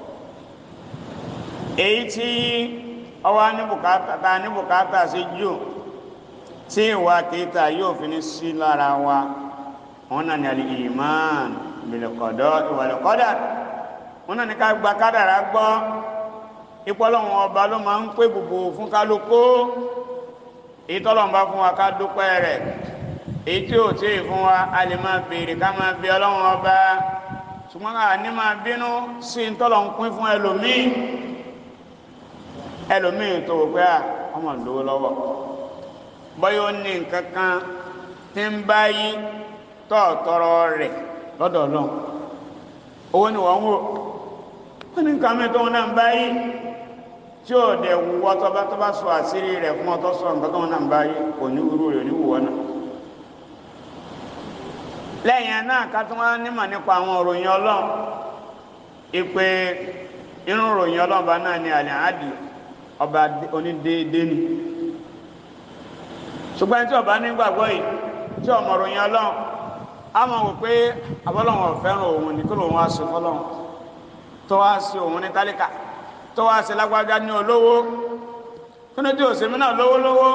èyí tí ọwá ní bùkátà sí jù tí ìwà kìíta yóò fi ní sí lára wa wọn náà ní al-iman bil qada'i wal qadar wọn náà ní ká gba kádàrá gbọ́ ìpọ́lọ́wọ́n ọba ló máa ń pè gbogbo fún kálukú ìtọ́lọ̀mbá fún wa ká dúpẹ́ rẹ̀ èyí tí ò tí ì fún wa a lè máa béèrè ká máa bí ọlọ́run ọba ṣùgbọ́n ká ní máa bínú sí ìtọ́lọ̀ ń pín fún ẹlòmíì tó wò pé ọmọ lówó lọ́wọ́ bọ́yọ́ ní nǹkan kan tí ń bá yí tọ̀ọ̀tọ̀rọ rẹ̀ lọ́dọ̀ ọlọ́run owó ni wọ́n wò wọ́n ní nǹkan mi tó wọn náà ń bá yí tí ó dẹ̀ wúwọ́ tó bá sọ àṣírí rẹ̀ fún ọtọ́ sọ nǹkan tó wọn náà ń bá yí kò ní wúrú rẹ̀ ní wúwọ́ náà lẹ́yìn náà ká tó wọ́n nímọ̀ nípa àwọn òròyìn ọlọ́run ìpè inú òròyìn ọlọ́run bá náà ní àlẹ́ àdì ọba onídéédé ni ṣùgbọ́n tí ọba nígbàgbọ́ yìí tí ọmọ òròyìn ọlọ́run á mọ̀ wò pé abọ́lọ́run ọ̀fẹ́ràn òun ní kí lòun á ṣe fọ́lọ́run tó wá sí òun ní tálíkà tó wá sí lágbájá ní olówó kí ní tí òsèmí náà lówó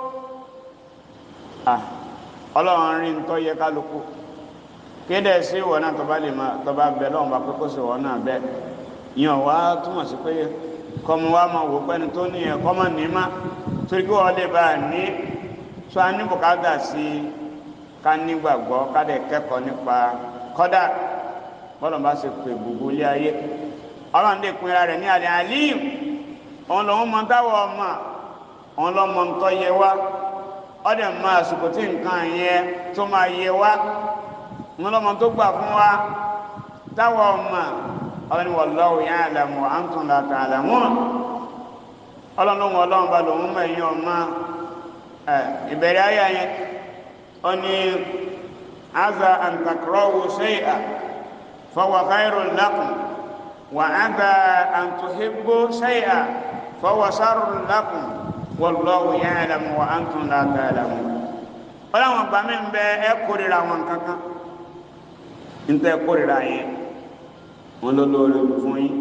ọlọ́run rí ń tọ́ yẹ kálukú kéde sí ìwọ náà tó bá lè máa tó bá bẹ lọ́wọ́n bá pé kó sì wọ́n náà bẹ yàn wá túmọ̀ sí pé kọ́mọ wá máa wò pẹ́ni tó ní ẹ̀ kọ́mọ ní má torí kí wọ́n lè bá a ní tó a ní bùkátà sí ká nígbàgbọ́ ká dẹ̀ kẹ́kọ̀ọ́ nípa kọ́dà bọ́lọ̀ bá ṣe pè gbogbo ilé ayé ọlọ́run lè pinra rẹ̀ ní alẹ́ àlíìm òun lòun mọ táwọn ọmọ òun lọ́ mọ tó yẹ wá ọdẹ máa àsìkò tí nǹkan yẹn tó máa yẹ wá òun lọ́mọ tó gbà fún wa táwọn ọmọ ọlọ́ni wallahu ya'lamu wa antum la ta'lamun ọlọ́run bá lòun mọ̀ ẹ̀yìn ọmọ ìbẹ̀rẹ̀ ayé yẹn ó ní aza an takrahu shay'an fahuwa khayrun lakum wa aza an tuhibbu shay'an fahuwa sharrun lakum wallahu ya'lamu wa antum la ta'lamun ọlọ́run ọgbà mi ń bẹ ẹ kórìíra wọn kankan ń tẹ́ kórìíra yẹn wọn ló lóore fún yín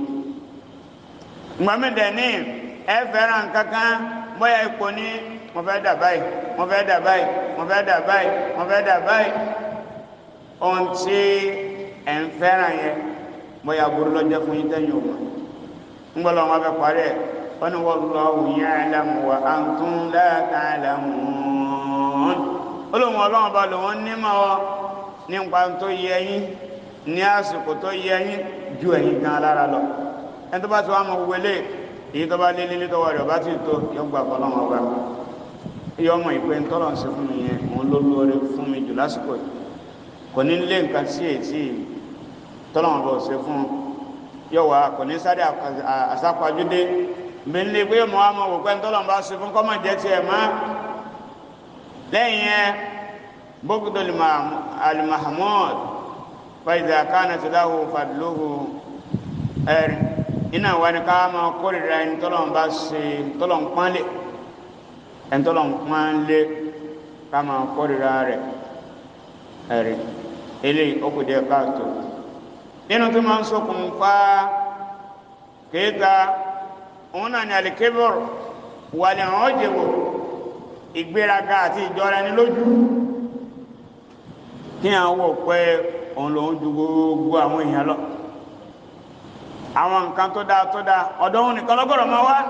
ìgbà mi dẹ̀ ní ẹ fẹ́ràn kankan bóyá ipò ní mo fẹ́ dà báyìí mo fẹ́ dà báyìí mo fẹ́ dà báyìí mo fẹ́ dà báyìí ohun tí ẹ̀ ń fẹ́ràn yẹn bóyá burú lọ́jọ́ fún yín tẹ́yìn òun ń gbọ́ lọ́wọ́ fẹ́ parí ẹ̀ wọ́n ní wallahu ya'lamu wa antum la ta'lamun olóhùn ọlọ́run bá lòun nímọ̀ ọ nípa tó yẹ yín ní àsìkò tó yẹ yín ju ẹ̀yin gan lára lọ ẹni tó bá ti wá mọ wọlé èyí tó bá lé lílé tọwọ́ rẹ̀ ọba tí ì tó yọ gbà fọlọ́run ọba yọ ọmọ ìpè ń tọ́lọ̀ ń ṣe fún mi yẹn òun ló lóore fún mi jù lásìkò yìí kò ní lé nǹkan sí ètí tọ́lọ̀ ọba ò ṣe fún yọ wá kò ní sáré àsápajúdé mbẹ́nlé pé mọ́ àmọ́ wò pé ń tọ́lọ̀ ń bá ṣe fún kọ́mọ̀ jẹ́ tiẹ̀ má lẹ́yìn yẹn bókútó alimahmud fàyídà kánà tó dáhù fàdúlóhù ẹ̀rì iná wà ní ká máa kórìíra ẹni tọ́lọ̀ ń bá ṣe tọ́lọ̀ ń pánlé ẹni tọ́lọ̀ ń pánlé ká máa kórìíra rẹ̀ ẹ̀rì eléyìí ó kù díẹ̀ káàtó nínú tó máa ń ṣokùnfà kéèta òun náà ní alikébọ̀rọ̀ wà ní àwọn òjèwò ìgbéraga àti ìjọra ẹni lójú kí àwọn wò pé òun lòun ju gbogbo àwọn èèyàn lọ àwọn nǹkan tó dáa ọ̀dọ̀ òun nìkan lọ́gọ́rọ̀ máa wá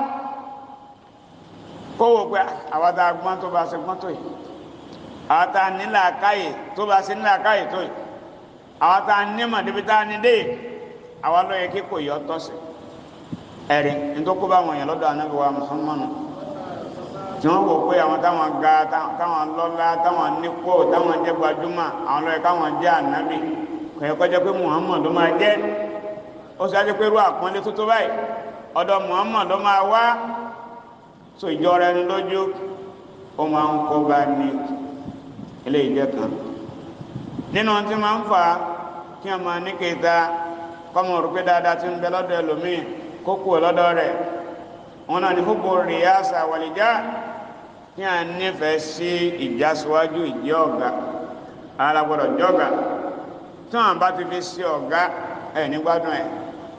kó wò pé àwọn tá a gbọ́n tó bá ṣe gbọ́n tó yìí àwọn tá a nílà káyè tó bá ṣe nílà káyè tó yìí àwọn tá a nímọ̀ débi tá a ní dé àwọn ló yẹ kí kò yọ tọ́ sí ẹ̀rí nítorí kó bá wọn yẹn lọ́dọ̀ Ànábì wa Muhammadu tí wọ́n wò pé àwọn táwọn ga táwọn lọ́lá táwọn nípò táwọn jẹ́ gbajúmọ̀ àwọn lọ́yẹ káwọn jẹ́ ànábì kọ̀yẹ́ kọjá pé Muhammad ló máa jẹ́ ó sì ájẹ́ pé irú àpọ́nlé tó tó báyìí ọ̀dọ̀ Muhammad ló máa wá so ìjọra ẹni lójú ó máa ń kó bá ní ilé ìjẹ́ kan nínú tí máa ń fà kí wọ́n máa ní kéta kọ́mọ rò pé dáadáa ti ń bẹ lọ́dọ̀ ẹlòmíì kó kú lọ́dọ̀ rẹ̀ wọn náà ní hubbu riyasa wàlìjá kí a nífẹ̀ẹ́ sí ìjásíwájú ìjẹ́ ọ̀gá alágbọ́dọ̀ jọ́gà tí wọ́n bá ti fi sí ọ̀gá ẹ̀ nígbádùn ẹ̀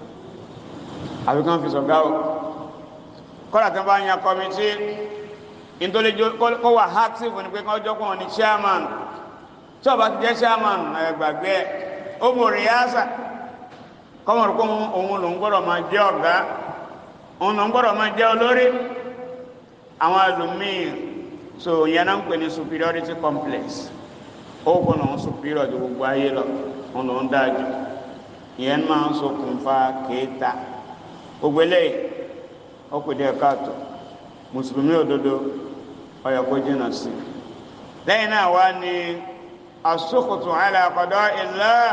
àfikún fi sọ̀gá o kọ́lá tí wọ́n bá yan kọmití nítorí kó wà active ní pé kí wọ́n jọ́kùn wọn ní chairman tí wọ́n bá ti jẹ́ chairman gbàgbé ẹ̀ hubbu riyasa kọ́mọ̀ rẹ̀ kó òun lòun gbọ́dọ̀ máa jẹ́ ọ̀gá òun lòun gbọ́dọ̀ máa jẹ́ olórí àwọn ẹlòmíì so yẹn náà ń pè ní superiority complex ó kọ́ lòun superior ju gbogbo ayé lọ òun lòun dájú ìyẹn máa ń ṣokùnfà kéèta gbogbo eléyìí ó kù díẹ̀ káàtó mùsùlùmí òdodo ó yẹ kó jìnnà sí lẹ́yìn náà wá ní as-sukhtu ala qada'illah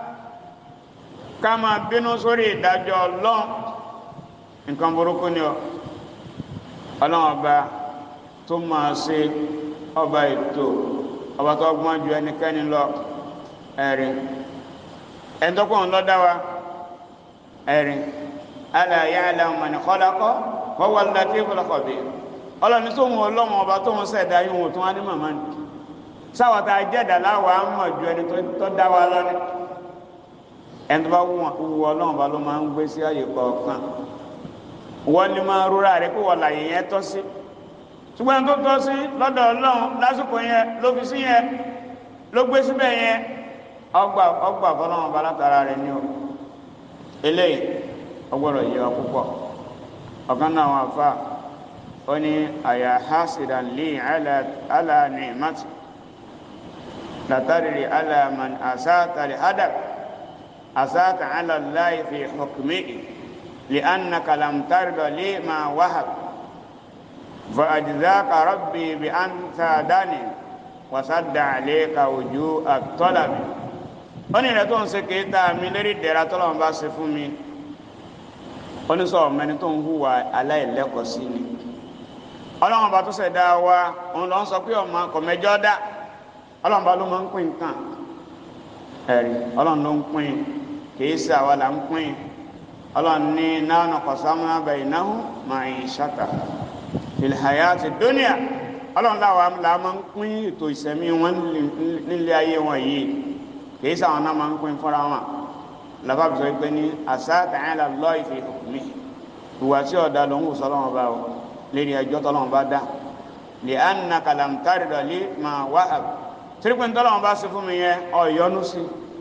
ká máa bínú sórí ìdájọ́ Ọlọ́run nǹkan burúkú ni Ọlọ́run ọba tó máa ṣe ọba ètò ọba tó gbọ́n ju ẹnikẹ́ni lọ ẹ̀rí ẹ̀ńtọ́kùn ló dá wa ẹ̀rí ala ya'lamu man khalaqa wa huwa al-latiful khabir Ọlọ́run tó wọn Ọlọ́run ọba tó wọn ṣẹ̀dá yìí wọn tó wá ní màmá ni sáwọ́ tá a jẹ́dà láwàá mọ̀ ju ẹni tó dá wa lọ ní ẹni tó bá wù Ọlọ́run bá ló máa ń gbé sí àyè kọ̀ọ̀kan wọ́n ní máa rúra rẹ̀ pé wọ́n láyé yẹn tọ́ sí ṣùgbọ́n tó tọ́ sí lọ́dọ̀ Ọlọ́run lásìkò yẹn ló fi sí yẹn ló gbé síbẹ̀ yẹn ọgbà fọlọ́run bá látara rẹ̀ ní o eléyìí ọgbọ́dọ̀ yẹ wa púpọ̀ ọ̀kan náà wọn àfa ó ní àyà hasidan li ala ni'mati látàrí ala man asata li hadab asata ala Allahi fi hukmihi li annaka lam tarda li ma wahab fa ajzaka rabbi bi an sadani wa sadda alayka wujuh at-talab ó ní ilẹ̀ tó ń ṣe kéta mi lérí dẹ̀ra tọ́lọ́run bá ṣe fún mi ó ní sọ ọmọ ẹni tó ń hùwà aláìlẹ́kọ̀ọ́ sí ni Ọlọ́run bá tó ṣẹ̀dá wa òun lọ ń sọ pé ọmọ kọ̀mẹ́jọ́ dá Ọlọ́run bá ló máa ń pín nǹkan ẹ̀rí Ọlọ́run ló ń pín kìí ṣe àwa là ń pín Ọlọ́run ní nahnu qasamna baynahum ma'ishatahum fil hayati dunya Ọlọ́run láwa là máa ń pín ètò ìṣẹ̀mí wọn nílé ayé wọn yìí kìí ṣe àwọn náà máa ń pín fúnra wọn làbá bí sọ pé ní asata ala Allahi fi hukmihi ìwà tí ọ̀dà ló ń wù sọ́lọ́wọ́n bá o lérí ẹjọ́ tọ́lọ́wọ́n bá dá li annaka lam tarda li ma wahab tí pé tọ́lọ́wọ́n bá ṣe fún mi yẹn ọ̀yọ́nú sí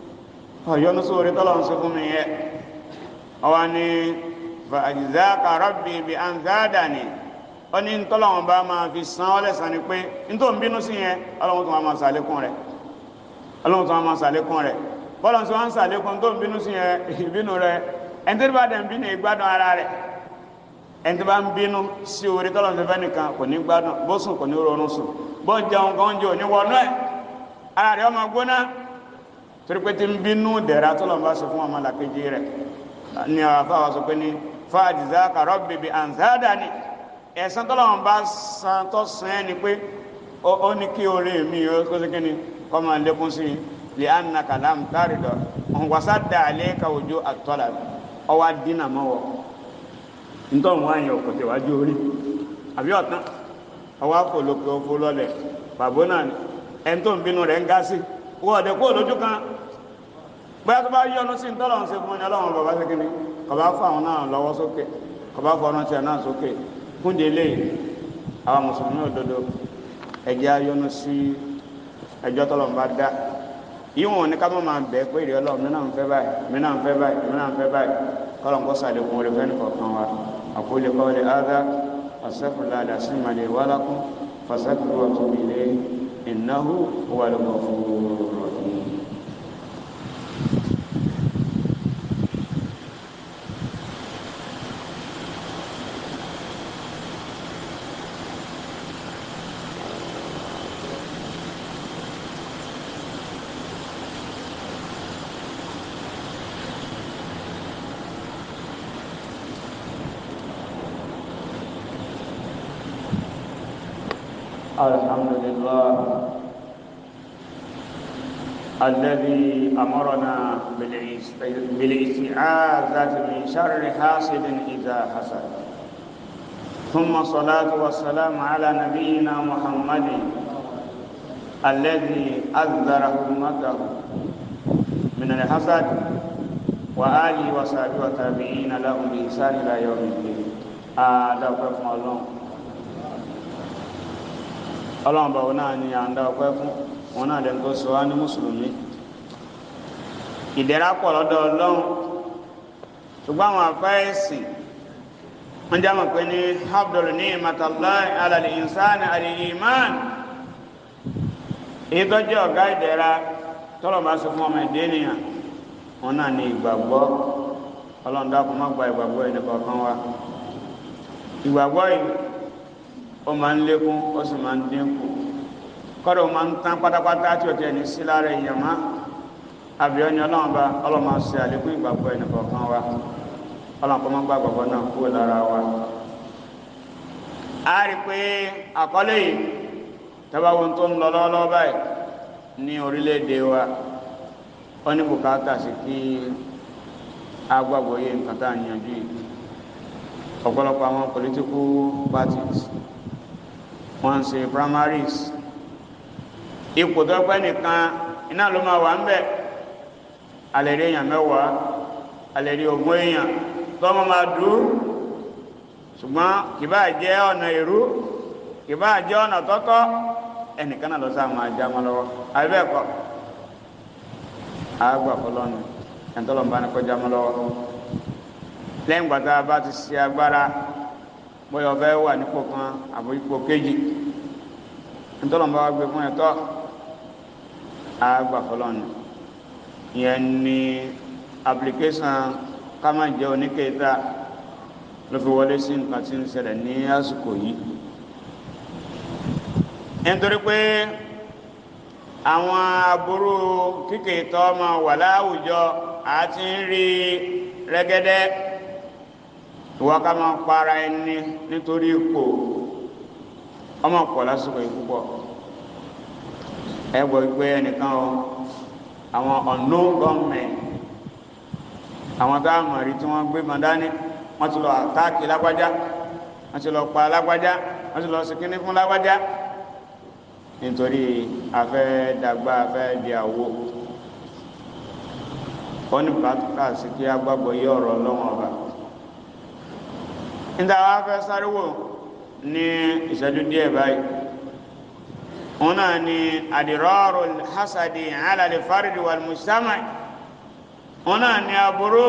orí tọ́lọ́wọ́n ṣe fún mi yẹn ọwọ́ ni fa ajzaka rabbi bi an zadani ó ní tọ́lọ́wọ́n bá máa fi san ọ́ lẹ́san ni pé nítorí ń bínú sí yẹn Ọlọ́run tó máa ṣàlékún rẹ̀ Ọlọ́run tó máa ṣàlékún rẹ̀ bọ́lọ̀ tí wọ́n ń ṣàlékún tó ń bínú sí yẹn ìbínú rẹ̀ ẹni tó bá dẹ̀ ń bínú ìgbádùn ara rẹ̀ ẹni tó bá ń bínú sí orí tọ́lọ̀ tó fẹ́ nìkan kò ní gbádùn bó sùn kò ní rọrùn sùn bó jẹun kan jẹ òní wọnú ẹ̀ ara rẹ̀ ọmọ gbóná torí pé tí ń bínú dẹ̀ra tọ́lọ̀ bá ṣe fún ọmọ làkejì rẹ̀ ní àwọn afáwà sọ pé ní fa'ajzaka rabbi bi an zadani ẹ̀san tọ́lọ̀ bá san tó san ẹni pé ó ní kí orí mi ó kó sí kíni kọ́ máa lékún sí li annaka lam tarida wasadda alayka wujuh at-talab ọwá dínà mọ́wọ́ nítorí wọ́n àyàn òkòtè wájú orí àbí ọ̀tán ọwá kò lókè ó fó lọ́lẹ̀ bàbá náà ni ẹni tó ń bínú rẹ̀ ń gá sí wọ́n ọ̀dẹ̀ kó lójú kan bóyá tó bá yọnu sí tọ́lọ̀ ń ṣe fún ẹni ọlọ́run bàbá sí kíni kọ̀bá fún àwọn náà lọ́wọ́ sókè kọ̀bá fún ọ̀nà tí a náà sókè fúnde lè àwọn mùsùlùmí òdodo ẹjẹ́ ayọ́nu sí ẹjọ́ tọ́lọ̀ ń bá dá yíwọ̀n ní ká mọ́ máa bẹ̀ pé ìrẹ́ ọlọ́run mìíràn ń fẹ́ báyìí mìíràn ń fẹ́ báyìí mìíràn ń fẹ́ báyìí kọ́lọ̀ ń kọ́ sàlékún orí fẹ́ni kọ̀ọ̀kan wa aqulu qawli hadha astaghfirullaha al-azim li wa lakum fastaghfiruhu wa atubu ilayhi innahu huwal ghafurur rahim. الحمد لله الذي أمرنا بالاستعاذة من شر حاسد إذا حسد ثم الصلاة والسلام على نبينا محمد الذي أذر أمته من الحسد وآله وصحبه وتابعين لهم بإحسان إلى يوم الدين أدعوكم الله ọlọ́run bá wọn náà ni à ń dá ọpẹ́ fún wọn náà lẹ́nu tó sọ wá ní mùsùlùmí ìdẹ̀ra pọ̀ lọ́dọ̀ ọlọ́run ṣùgbọ́n àwọn àfáìsì wọ́n já mọ̀ pé ní abdul ní matallahi ala al-insani al-iman èyí tó jẹ́ ọ̀gá ìdẹ̀ra tọ́lọ̀ bá sọ fún ọmọ ìdí ènìyàn wọn náà ní ìgbàgbọ́ ọlọ́run dákun má gba ìgbàgbọ́ ẹni kọ̀ọ̀kan wa ìgbàgbọ́ yìí ó máa ń lékún ó sì máa ń dínkù kọ́dọ̀ ó máa ń tán pátápátá tí ó tẹ̀ ní sí lára èèyàn má àbíọ́ ni ọlọ́run bá ọlọ́run máa ṣe àlékún ìgbàgbọ́ ẹni kọ̀ọ̀kan wa ọlọ́run kọ́ máa gbà gbàgbọ́ náà kúrò lára wa. a rí pé àkọlé yìí tẹ́báwo tó ń lọ lọ́wọ́lọ́wọ́ báyìí ní orílẹ̀-èdè wa ó ní bùkátà sí kí a gbàgbọ́ yé nǹkan tá à ń yanjú yìí ọ̀pọ̀lọpọ̀ àwọn political parties wọ́n ń ṣe primaries ipò tó pẹ́ nìkan iná ló máa wà ń bẹ̀ alẹ́ rí èèyàn mẹ́wàá alẹ́ rí 20 èèyàn tọ́mọ máa dúró ṣùgbọ́n kì bá jẹ́ ọ̀nà èrú kì bá jẹ́ ọ̀nà tọ́tọ́ ẹnìkan náà lọ sáà máa já mọ́ lọ́wọ́ àbẹ́ẹ̀kọ́ àgbà fọlọ́nù ẹ̀ńtọ́lọ́mbá ní kọjá mọ́ lọ́wọ́ lẹ́yìn gbàtà bá ti ṣe agbára bóyá ọ̀fẹ́ wà nípò kan àbò ipò kejì ẹ̀ńtọ́lọ́mbá wá gbé fún ẹ̀tọ́ àgbà fọlọ́nù ìyẹn ni application ká má jẹ́ oníkẹta ló fi wọlé sí nǹkan tí ń ṣẹlẹ̀ ní àsìkò yìí nítorí pé àwọn aburú kíkẹ́ ìtọ́ ọmọ wà láwùjọ àti ń rí rẹ́gẹ́dẹ́ ìwọ ká máa para ẹni nítorí ipò ọmọ pọ̀ lásìkò yìí púpọ̀ ẹ gbọ́ pé ẹnìkan o àwọn unknown government àwọn tá a mọ̀ rí tí wọ́n gbé mọ̀ dání wọ́n ti lọ àtáàkì lágbájá wọ́n ti lọ pa lágbájá wọ́n ti lọ sí kíní fún lágbájá nítorí afẹ́ dàgbà afẹ́ di àwo ó ní pàtàkì sí kí agbábọ̀ yí ọ̀rọ̀ ọlọ́wọ́n ọba níta wá fẹ́ sáré wò ní ìṣẹ́jú díẹ̀ báyìí wọn náà ni àdìrọ́rù hasadi alàlè fáridì wal mujtama wọn náà ni aburú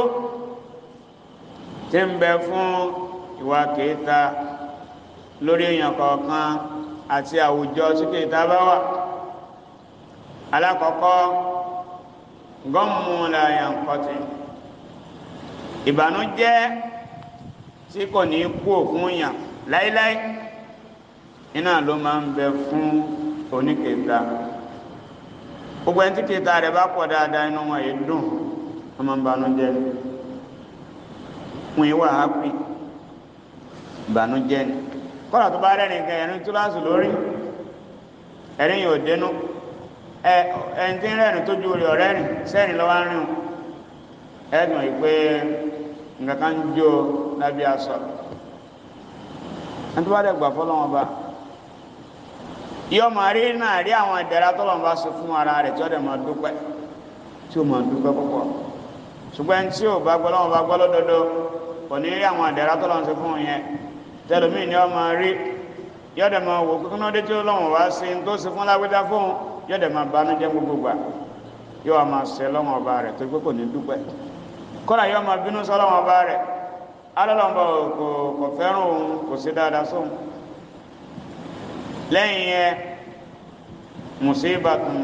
tí ń bẹ fún ìwà kẹta lórí èèyàn kọ̀ọ̀kan àti àwùjọ tí kẹta bá wà alákọ̀ọ́kọ́ gọ́mù la yanqati ìbànújẹ́ tí kò ní kú òfún yàn láíláí iná ló máa ń bẹ fún oníkẹta gbogbo ẹni tí kẹta rẹ̀ bá pọ̀ dáadáa inú wọn yìí dùn wọn máa ń banújẹ́ ni wọn yìí wà hápì ìbànújẹ́ ni kọ́lá tó bá rẹ́rìn gan ẹ̀rín tó láti lórí ẹ̀rín yóò dénú ẹni tí ń rẹ́rìn tó ju rẹ̀ ọ̀rẹ́rìn sẹ́rìn lọ́wọ́ rìn ẹ̀dùn yìí pé nǹkan kan ń jó lábẹ́ aṣọ ẹni tó bá dẹ̀ gbà fọ́lọ́wọ́n bá yọ máa rí náà rí àwọn ìdẹ̀ra tọ́lọ́wọ́n bá ṣe fún ara rẹ̀ tí ó dẹ̀ máa dúpẹ́ tí ó máa dúpẹ́ púpọ̀ ṣùgbọ́n tí ò bá gbọ́ lọ́wọ́n bá gbọ́ lódodo kò ní rí àwọn ìdẹ̀ra tọ́lọ́wọ́n ṣe fún yẹn tẹlomi ni ọ máa rí yọ dẹ̀ máa wò kíkún náà dé tí ó lọ́wọ́n wá sí tó ṣe fún lágbẹ́dá fún yọ dẹ̀ máa banújẹ́ gbogbo gbà yọ máa ṣe lọ́wọ́n ọba rẹ̀ tó gbé kò ní dúpẹ́ kọ́lá yọ máa bínú sọ́lọ́wọ́n ọba rẹ̀ alọ́lọ́mbà kò fẹ́ràn òun kò sí dáadáa sóhun lẹ́yìn yẹn musibatun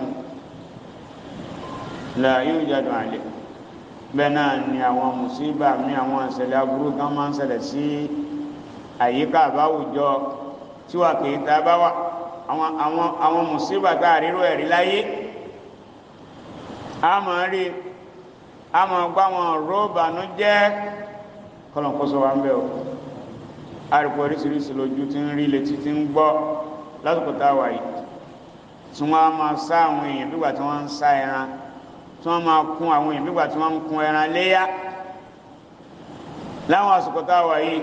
la yujadu alayh bẹ́ẹ̀ náà ni àwọn musiba mi àwọn ìṣẹ̀lẹ̀ aburú kan máa ń ṣẹlẹ̀ sí àyíká àbáwùjọ tí wà kìí ta bá wà àwọn musiba tá a rírò ẹ̀rí láyé a máa rí a máa gbá wọn róòbànú jẹ́ kọlọ̀kọ́sọ wa ń bẹ̀ ọ́ àrùkọ oríṣiríṣi lójú tí ń rí létí tí ń gbọ́ lásìkò tá a wà yìí tí wọ́n á máa sá àwọn èèyàn bígbà tí wọ́n ń sá ẹran tí wọ́n máa kún àwọn èèyàn bígbà tí wọ́n ń kún ẹran léyà láwọn àsìkò tá a wà yìí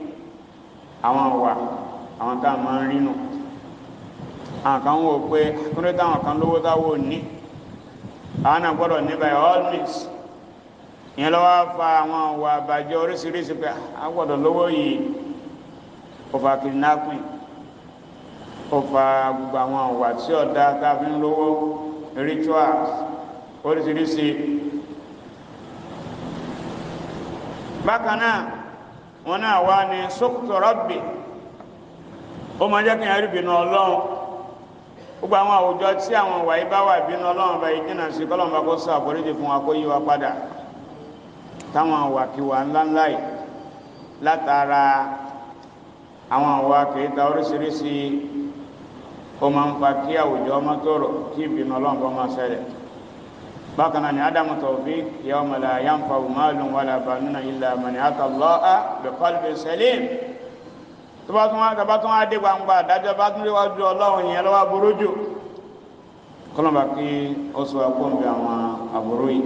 àwọn tá a máa ń rí nù àwọn kan wò pé kúrò táwọn kan lówó táwọn ò ní àwọn náà gbọ́dọ̀ ní by all means ìyẹn lọ́wọ́ fa àwọn ọ̀wà àbàjẹ́ oríṣiríṣi pé a gbọ́dọ̀ lówó yìí ó fa kidnapping ó fa gbogbo àwọn ọ̀wà tí ọ̀dá tá a fi ń lówó rituals oríṣiríṣi bákan náà wọn náà wá ní sókòtò rọ́bì ó máa jẹ́ kí n rí ìbínú ọlọ́run gbogbo àwọn àwùjọ tí àwọn ìwà yìí bá wà ìbínú ọlọ́run bá yìí jìnnà sí kọ́lọ́run bá kó sọ àforíjì fún wa kó yí wa padà táwọn àwàkiwà ńláńlá yìí látara àwọn àwà kìíta oríṣiríṣi ó máa ń fa kí àwùjọ ọmọ tóró kí ìbínú ọlọ́run bá máa ṣẹlẹ̀ bákan náà ni ádámù tawfiq yawma la yanfa'u malun wala banuna illa man ata Allaha bi qalbin salim tó bá tún wá dé gbangba àdájọ́ bá tún léwájú ọlọ́run yẹn lọ́wọ́ aburú jù kọ́lọ́mbà kí ó sọ àpọ́ǹbì àwọn àbúrú yìí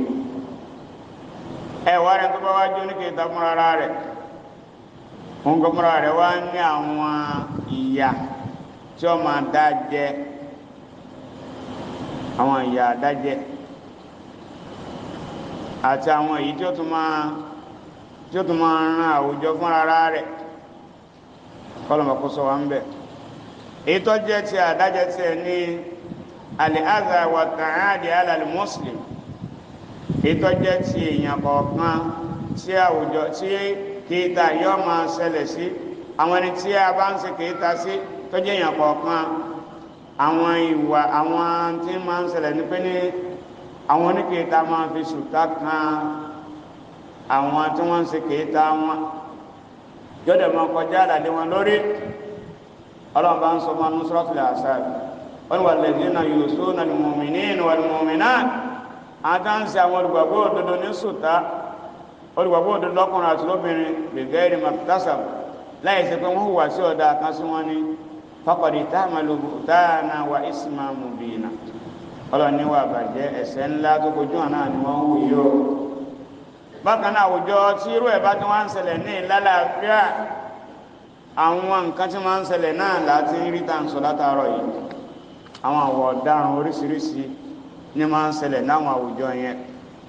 ẹ̀wà rẹ̀ tó bá wájú ní kìí tàbúrà rẹ̀ òun kọmúra rẹ̀ wá ní àwọn ìyà tí ó máa dájẹ àwọn ìyà dájẹ àti àwọn èyí tí ó tún máa ran àwùjọ fún ara rẹ̀ kọ́lọ̀mọ̀ kó sọ wá ń bẹ̀. èyí tó jẹ́ ti àdájẹ́ tí ẹ ní al-adha wa ta'adi ala al-muslim, èyí tó jẹ́ ti èèyàn kọ̀ọ̀kan tí àwùjọ tí kìíta yọ́ máa ṣẹlẹ̀ sí àwọn ẹni tí a bá ń ṣe kìíta sí tó jẹ́ èèyàn kọ̀ọ̀kan, àwọn ìwà àwọn tí máa ń ṣẹlẹ̀ ní pé ní àwọn oníkìíta máa fi ṣùtá kan àwọn tí wọ́n ń ṣe kìíta wọn yọ́dẹ̀ máa kọjá àdàdé wọn lórí. ọlọ́run bá ń sọ máa ń Suratul Ahzab wọ́n wà walladhina yusuna al-mu'minina wal-mu'minat, àtàǹsì àwọn olùgbàgbọ́ òdodo ní ṣùtá, olùgbàgbọ́ òdodo lọ́kùnrin àti lóbìnrin bighairi maktasab, láì ṣe pé wọ́n hùwà sí ọ̀dà kan sí wọn ní faqad ihtamalu buhtanan wa isman mubina. ọlọ́run níwà bàjẹ́ ẹ̀ṣẹ̀ ńlá tó kojú àná ni wọ́n hù yìí o. bákan náà àwùjọ tí irú ẹ̀ bá tí wọ́n ń ṣẹlẹ̀ ní ìlàlàáfíà, àwọn nǹkan tí wọ́n ń ṣẹlẹ̀ náà láti rí tá à ń sọ látàárọ̀ yìí, àwọn àwọ̀ ọ̀daràn oríṣiríṣi ní máa ń ṣẹlẹ̀ láwọn àwùjọ yẹn.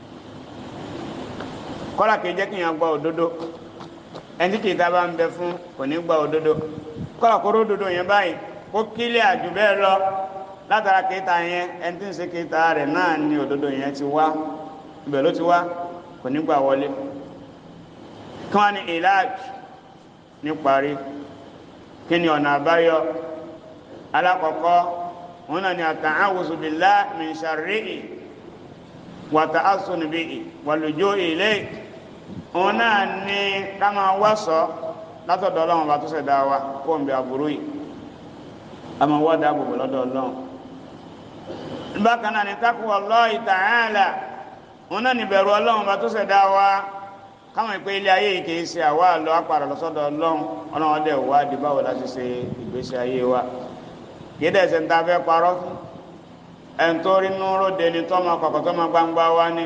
kọ́lá kìí jẹ́ kí yẹn gba òdodo, ẹni tí kìí ta bá ń bẹ fún kò ní gba òdodo. kọ́lá kó ródodo yẹn báyìí kó kílẹ̀ àjù bẹ́ẹ̀ lọ látara kìí ta yẹn, ẹni tí ń ṣe kìí ta rẹ̀ náà ni òdodo yẹn ti wá, ibẹ̀ ló ti wá, kò ní gbà wọlé. kí wọ́n ní ìlàjì ní parí, kí ni ọ̀nà àbáyọ? alákọ̀ọ́kọ́ wọn náà ni at-ta'awuzu billahi min sharrihi wa ta'assunu bihi wal luju'u ilayhi. wọn náà ní ká máa wásọ látọ̀dọ̀ ọlọ́run bá tó ṣẹ̀dá wa kó ń bẹ aburú yìí, a máa wá dáàbòbò lọ́dọ̀ ọlọ́run. bákan náà ni taqwallahi ta'ala, wọn náà ní bẹ̀rù ọlọ́run bá tó ṣẹ̀dá wa, káwọn ìpé ilé ayé yìí kìí ṣe àwa lọ apàrà lọ́sọ́dọ̀ ọlọ́run, ọlọ́run dẹ̀ wá di báwo láti ṣe ìgbésí ayé wa. kìí dẹ̀ ṣe ń ta fẹ́ parọ́ fún ẹn tó rí núró dẹni tọ́mọ kọ̀kọ̀ tọ́mọ gbangba wá ní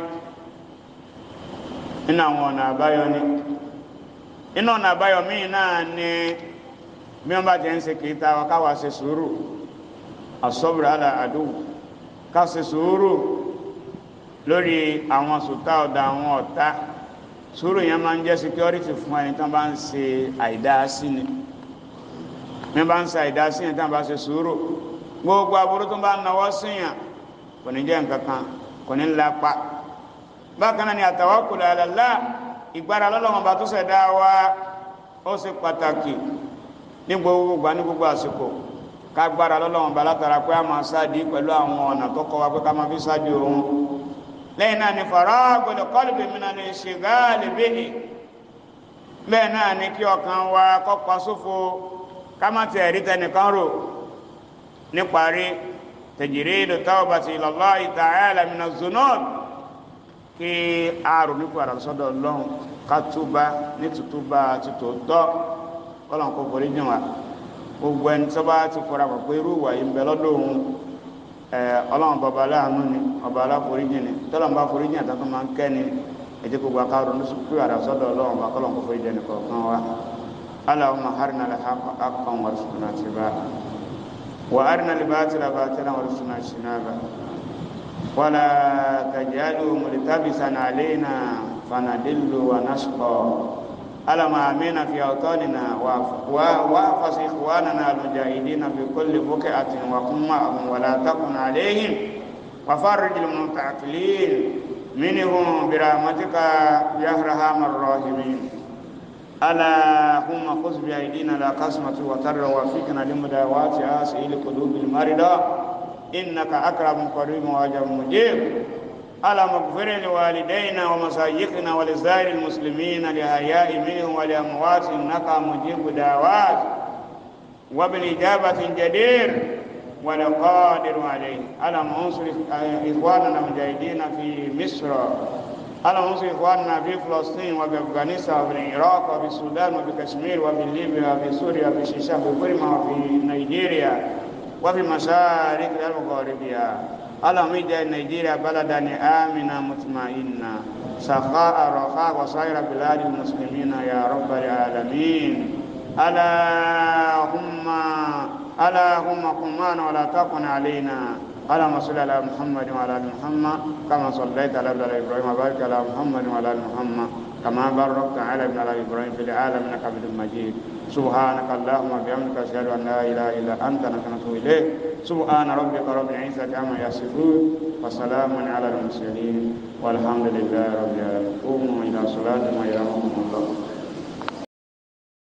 nínú àwọn ọ̀nà àbáyọ ní. inú ọ̀nà àbáyọ míì náà ni bí wọ́n bá jẹ́ ń ṣe kìí ta wa káwa ṣe sùúrù, as-sabru ala adu, ká ṣe sùúrù lórí àwọn sùtá ọ̀dà àwọn ọ̀tá. sùúrù yẹn máa ń jẹ́ security fún ẹni tán bá ń ṣe àìdáásí ni. mi bá ń ṣe àìdáásí yẹn tán bá ṣe sùúrù, gbogbo aburú tó bá ń nawọ́ síyàn kò ní jẹ́ nǹkan kan, kò ní lápá. bákan náà ni at-tawakkul ala Allah, ìgbára lọ́lọ́run bá tó ṣẹ̀dá wa ó ṣe pàtàkì ní gbogbo ìgbà ní gbogbo àsìkò. ká gbára lọ́lọ́run bá látara pé a máa sáàdì pẹ̀lú àwọn ọ̀nà tó kọ́ wa pé ká máa fi sáàdì òun. lẹ́yìn náà ni faragul qalbi minal inshighali bihi, bẹ́ẹ̀ náà ni kí ọkàn wa kó pa sófo, ká má tẹ̀ rí tẹnìkan rò. níparí tajridu tawbati ila Allahi ta'ala minaz zunub, kí a rò nípa àrà sọ́dọ̀ ọlọ́run, ká túbá ní tútúbá àti tòótọ́, ọlọ́run kò forí jìn wá. gbogbo ẹni tó bá ti fọra pọ̀ pé irú ìwà yìí ń bẹ lọ́dọ̀ òun, ọlọ́run bàbá aláàánú ni, ọba aláforíjì ni, tọ́lọ́run bá foríjì àtàkùn máa ń kẹ́ ni. ètò gbogbo akárò ní sùkúrù àrà sọ́dọ̀ ọlọ́run bá kọ́lọ́run kò forí jìn nìkan wa. Allahumma arina al-haqqa haqqan warzuqna ittiba'ahu wa arina al-batila batilan warzuqna ijtinaba wa la taj'alhu multabisan alayna fanadillu wa nashqa. اللهم آمنا في أوطاننا واحفظ إخواننا المجاهدين في كل بقعة وقم معهم ولا تكن عليهم وفرج المنتعقلين منهم برحمتك يا أرحم الراحمين. اللهم خذ بأيدينا لا قسمة وتر وفقنا لمداواة آسئل قلوب المرضى إنك أكرم كريم وأجر مجيب. اللهم اغفر لوالدينا ومشايخنا ولسائر المسلمين الأحياء منهم والأموات إنك مجيب دعوات وبالإجابة جدير والقادر عليه. اللهم انصر إخواننا المجاهدين في مصر، اللهم انصر إخواننا في فلسطين وفي أفغانستان وفي العراق وفي السودان وفي كشمير وفي ليبيا وفي سوريا وفي الشيشان وفي بورما وفي نيجيريا وفي مشارق المغاربية. اللهم اجعل نيجيريا بلدا آمنا مطمئنا سخاء رخاء وسائر بلاد المسلمين يا رب العالمين. اللهم قم معنا ولا تكن علينا اللهم صل على محمد وعلى ال محمد كما صليت على ابراهيم وبارك على محمد وعلى ال محمد كما باركت على ابراهيم في العالمين انك حميد مجيد سبحانك اللهم وبحمدك اشهد ان لا اله الا انت نستغفرك اليك سبحان ربك رب العزه عما يصفون وسلام على المرسلين والحمد لله رب العالمين قوموا الى صلاتكم ويرحمكم الله